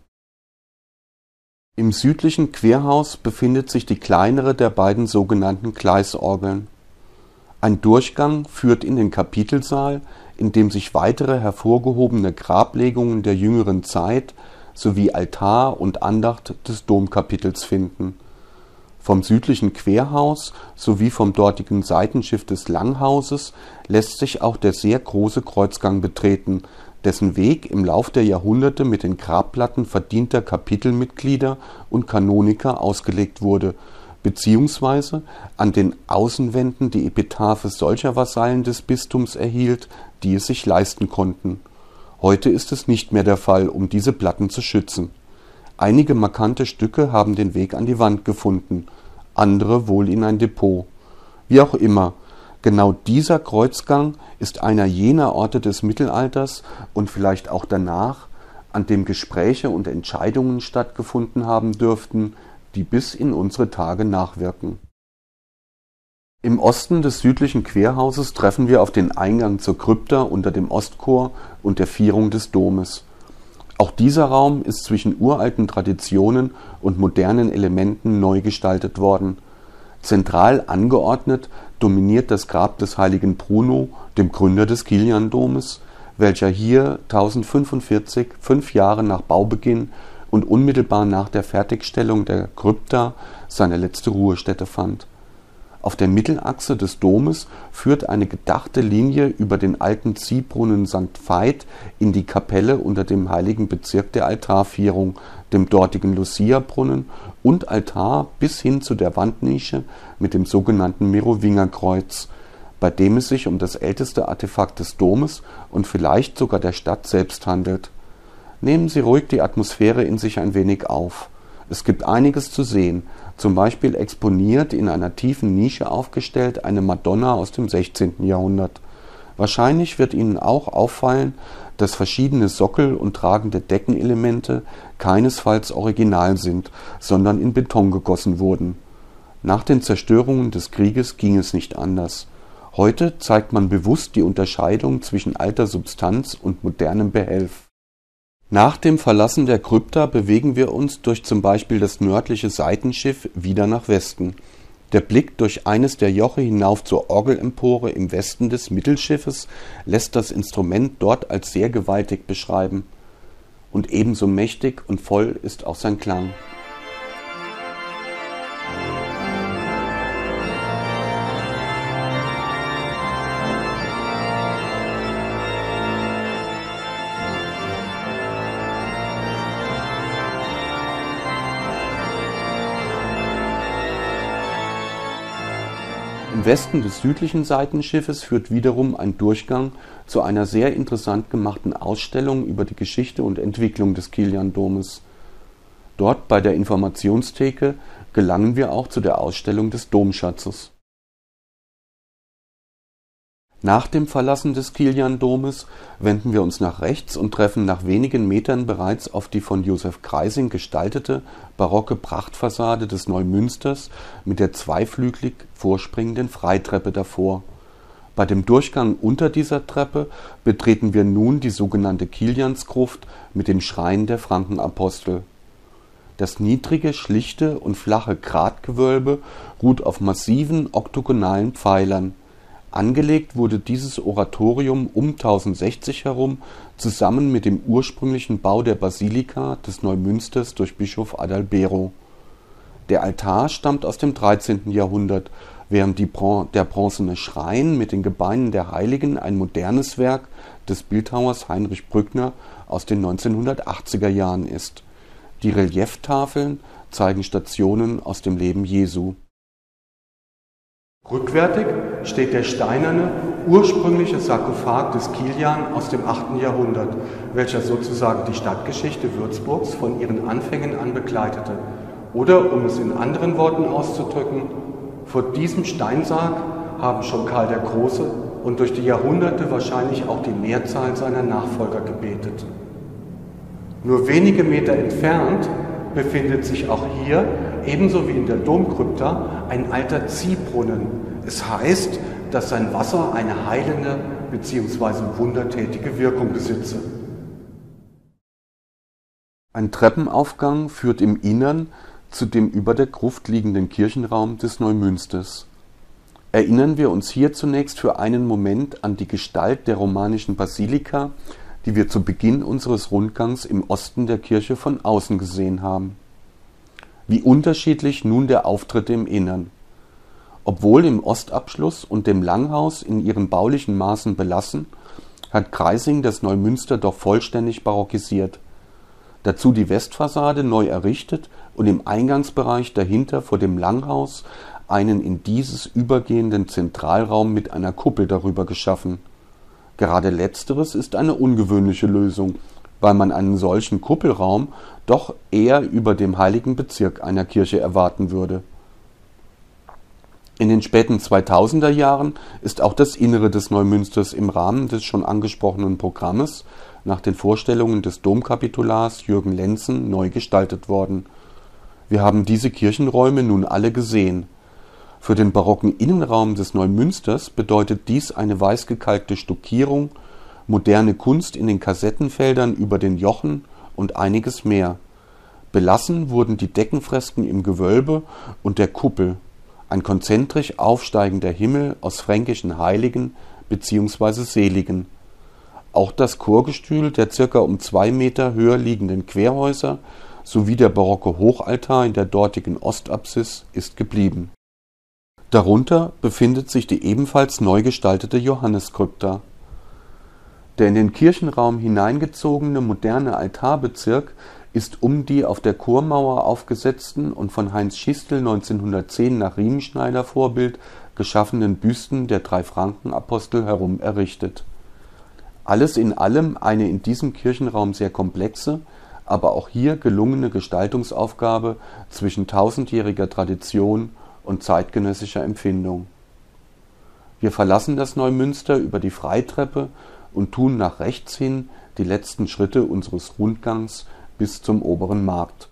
Im südlichen Querhaus befindet sich die kleinere der beiden sogenannten Gleisorgeln. Ein Durchgang führt in den Kapitelsaal, in dem sich weitere hervorgehobene Grablegungen der jüngeren Zeit sowie Altar und Andacht des Domkapitels finden. Vom südlichen Querhaus sowie vom dortigen Seitenschiff des Langhauses lässt sich auch der sehr große Kreuzgang betreten, dessen Weg im Lauf der Jahrhunderte mit den Grabplatten verdienter Kapitelmitglieder und Kanoniker ausgelegt wurde, beziehungsweise an den Außenwänden die Epitaphe solcher Vasallen des Bistums erhielt, die es sich leisten konnten. Heute ist es nicht mehr der Fall, um diese Platten zu schützen. Einige markante Stücke haben den Weg an die Wand gefunden, andere wohl in ein Depot. Wie auch immer, genau dieser Kreuzgang ist einer jener Orte des Mittelalters und vielleicht auch danach, an dem Gespräche und Entscheidungen stattgefunden haben dürften, die bis in unsere Tage nachwirken. Im Osten des südlichen Querhauses treffen wir auf den Eingang zur Krypta unter dem Ostchor und der Vierung des Domes. Auch dieser Raum ist zwischen uralten Traditionen und modernen Elementen neu gestaltet worden. Zentral angeordnet dominiert das Grab des heiligen Bruno, dem Gründer des Kilian-Domes, welcher hier 1045, 5 Jahre nach Baubeginn und unmittelbar nach der Fertigstellung der Krypta, seine letzte Ruhestätte fand. Auf der Mittelachse des Domes führt eine gedachte Linie über den alten Ziehbrunnen St. Veit in die Kapelle unter dem heiligen Bezirk der Altarvierung, dem dortigen Lucia-Brunnen und Altar bis hin zu der Wandnische mit dem sogenannten Merowingerkreuz, bei dem es sich um das älteste Artefakt des Domes und vielleicht sogar der Stadt selbst handelt. Nehmen Sie ruhig die Atmosphäre in sich ein wenig auf. Es gibt einiges zu sehen, zum Beispiel exponiert in einer tiefen Nische aufgestellt eine Madonna aus dem 16. Jahrhundert. Wahrscheinlich wird Ihnen auch auffallen, dass verschiedene Sockel und tragende Deckenelemente keinesfalls original sind, sondern in Beton gegossen wurden. Nach den Zerstörungen des Krieges ging es nicht anders. Heute zeigt man bewusst die Unterscheidung zwischen alter Substanz und modernem Behelf. Nach dem Verlassen der Krypta bewegen wir uns durch zum Beispiel das nördliche Seitenschiff wieder nach Westen. Der Blick durch eines der Joche hinauf zur Orgelempore im Westen des Mittelschiffes lässt das Instrument dort als sehr gewaltig beschreiben. Und ebenso mächtig und voll ist auch sein Klang. Im Westen des südlichen Seitenschiffes führt wiederum ein Durchgang zu einer sehr interessant gemachten Ausstellung über die Geschichte und Entwicklung des Kilian-Domes. Dort bei der Informationstheke gelangen wir auch zu der Ausstellung des Domschatzes. Nach dem Verlassen des Kilian-Domes wenden wir uns nach rechts und treffen nach wenigen Metern bereits auf die von Josef Kreising gestaltete barocke Prachtfassade des Neumünsters mit der zweiflügelig vorspringenden Freitreppe davor. Bei dem Durchgang unter dieser Treppe betreten wir nun die sogenannte Kiliansgruft mit den Schreinen der Frankenapostel. Das niedrige, schlichte und flache Gratgewölbe ruht auf massiven oktogonalen Pfeilern. Angelegt wurde dieses Oratorium um 1060 herum zusammen mit dem ursprünglichen Bau der Basilika des Neumünsters durch Bischof Adalbero. Der Altar stammt aus dem 13. Jahrhundert, während der bronzene Schrein mit den Gebeinen der Heiligen ein modernes Werk des Bildhauers Heinrich Brückner aus den 1980er Jahren ist. Die Relieftafeln zeigen Stationen aus dem Leben Jesu. Rückwärtig steht der steinerne, ursprüngliche Sarkophag des Kilian aus dem 8. Jahrhundert, welcher sozusagen die Stadtgeschichte Würzburgs von ihren Anfängen an begleitete. Oder, um es in anderen Worten auszudrücken, vor diesem Steinsarg haben schon Karl der Große und durch die Jahrhunderte wahrscheinlich auch die Mehrzahl seiner Nachfolger gebetet. Nur wenige Meter entfernt befindet sich auch hier, ebenso wie in der Domkrypta, ein alter Ziehbrunnen. Es heißt, dass sein Wasser eine heilende bzw. wundertätige Wirkung besitze. Ein Treppenaufgang führt im Innern zu dem über der Gruft liegenden Kirchenraum des Neumünsters. Erinnern wir uns hier zunächst für einen Moment an die Gestalt der romanischen Basilika, die wir zu Beginn unseres Rundgangs im Osten der Kirche von außen gesehen haben. Wie unterschiedlich nun der Auftritt im Innern. Obwohl im Ostabschluss und dem Langhaus in ihren baulichen Maßen belassen, hat Kreising das Neumünster doch vollständig barockisiert. Dazu die Westfassade neu errichtet und im Eingangsbereich dahinter vor dem Langhaus einen in dieses übergehenden Zentralraum mit einer Kuppel darüber geschaffen. Gerade letzteres ist eine ungewöhnliche Lösung, weil man einen solchen Kuppelraum doch eher über dem heiligen Bezirk einer Kirche erwarten würde. In den späten 2000er Jahren ist auch das Innere des Neumünsters im Rahmen des schon angesprochenen Programmes nach den Vorstellungen des Domkapitulars Jürgen Lenzen neu gestaltet worden. Wir haben diese Kirchenräume nun alle gesehen. Für den barocken Innenraum des Neumünsters bedeutet dies eine weißgekalkte Stuckierung, moderne Kunst in den Kassettenfeldern über den Jochen und einiges mehr. Belassen wurden die Deckenfresken im Gewölbe und der Kuppel, ein konzentrisch aufsteigender Himmel aus fränkischen Heiligen bzw. Seligen. Auch das Chorgestühl der ca. um 2 Meter höher liegenden Querhäuser sowie der barocke Hochaltar in der dortigen Ostapsis ist geblieben. Darunter befindet sich die ebenfalls neu gestaltete Johanneskrypta. Der in den Kirchenraum hineingezogene moderne Altarbezirk ist um die auf der Chormauer aufgesetzten und von Heinz Schistel 1910 nach Riemenschneider-Vorbild geschaffenen Büsten der drei Frankenapostel herum errichtet. Alles in allem eine in diesem Kirchenraum sehr komplexe, aber auch hier gelungene Gestaltungsaufgabe zwischen tausendjähriger Tradition und zeitgenössischer Empfindung. Wir verlassen das Neumünster über die Freitreppe und tun nach rechts hin die letzten Schritte unseres Rundgangs bis zum oberen Markt.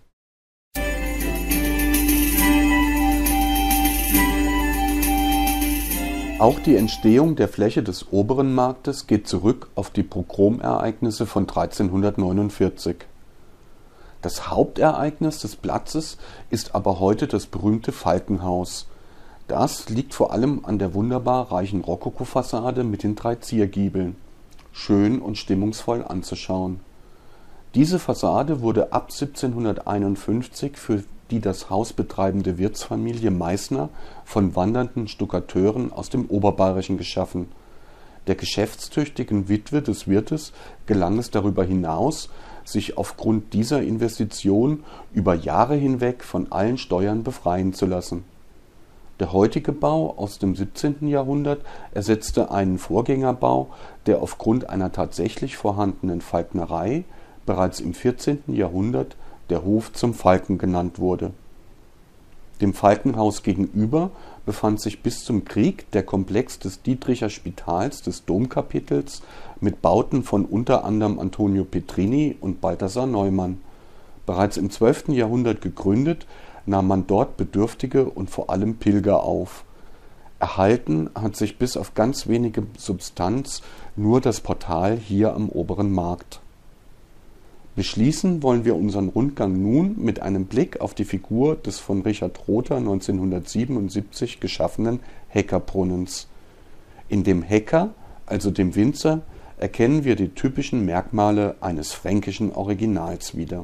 Auch die Entstehung der Fläche des oberen Marktes geht zurück auf die Pogromereignisse von 1349. Das Hauptereignis des Platzes ist aber heute das berühmte Falkenhaus. Das liegt vor allem an der wunderbar reichen Rokokofassade mit den 3 Ziergiebeln. Schön und stimmungsvoll anzuschauen. Diese Fassade wurde ab 1751 für die das Haus betreibende Wirtsfamilie Meißner von wandernden Stuckateuren aus dem Oberbayerischen geschaffen. Der geschäftstüchtigen Witwe des Wirtes gelang es darüber hinaus, sich aufgrund dieser Investition über Jahre hinweg von allen Steuern befreien zu lassen. Der heutige Bau aus dem 17. Jahrhundert ersetzte einen Vorgängerbau, der aufgrund einer tatsächlich vorhandenen Falknerei bereits im 14. Jahrhundert der Hof zum Falken genannt wurde. Dem Falkenhaus gegenüber befand sich bis zum Krieg der Komplex des Dietricher Spitals des Domkapitels mit Bauten von unter anderem Antonio Petrini und Balthasar Neumann. Bereits im 12. Jahrhundert gegründet, nahm man dort Bedürftige und vor allem Pilger auf. Erhalten hat sich bis auf ganz wenige Substanz nur das Portal hier am oberen Markt. Beschließen wollen wir unseren Rundgang nun mit einem Blick auf die Figur des von Richard Rother 1977 geschaffenen Heckerbrunnens. In dem Hecker, also dem Winzer, erkennen wir die typischen Merkmale eines fränkischen Originals wieder.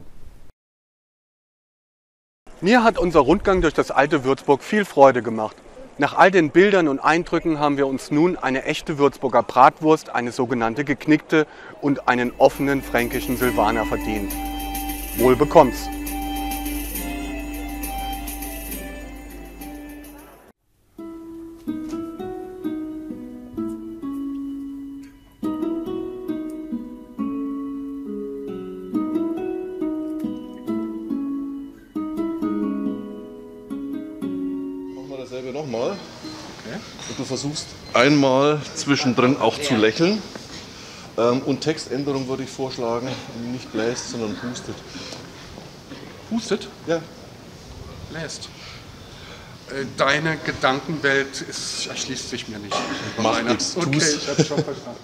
Mir hat unser Rundgang durch das alte Würzburg viel Freude gemacht. Nach all den Bildern und Eindrücken haben wir uns nun eine echte Würzburger Bratwurst, eine sogenannte geknickte und einen offenen fränkischen Silvaner verdient. Wohl bekomm's! Nochmal. Okay. Und du versuchst einmal zwischendrin auch zu lächeln. Und Textänderung würde ich vorschlagen, nicht bläst, sondern hustet. Hustet? Ja. Bläst. Deine Gedankenwelt erschließt sich mir nicht. Mach nichts, okay, ich habe schon verstanden.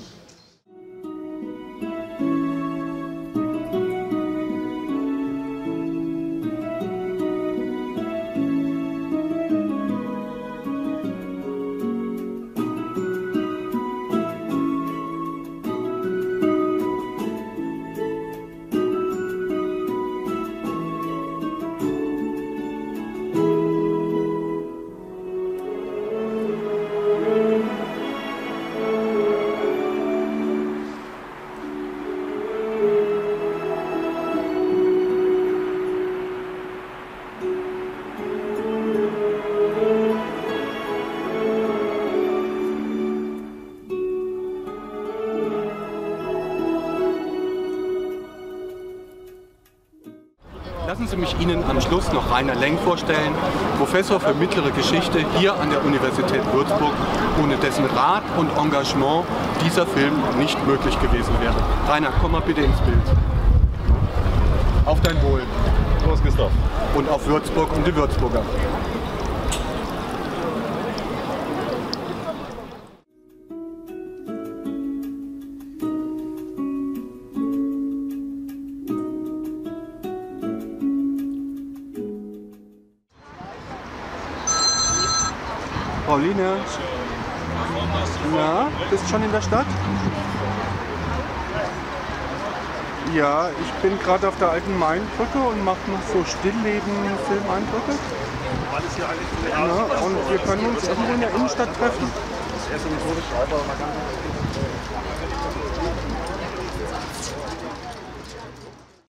Lassen Sie mich Ihnen am Schluss noch Rainer Lenk vorstellen, Professor für Mittlere Geschichte hier an der Universität Würzburg, ohne dessen Rat und Engagement dieser Film nicht möglich gewesen wäre. Rainer, komm mal bitte ins Bild. Auf dein Wohl. Los, Christoph. Und auf Würzburg und die Würzburger. Pauline, na, bist schon in der Stadt? Ja, ich bin gerade auf der alten Mainbrücke und mache noch so Stillleben-Filmeindrücke. Ja, und wir können uns irgendwo in der Innenstadt treffen.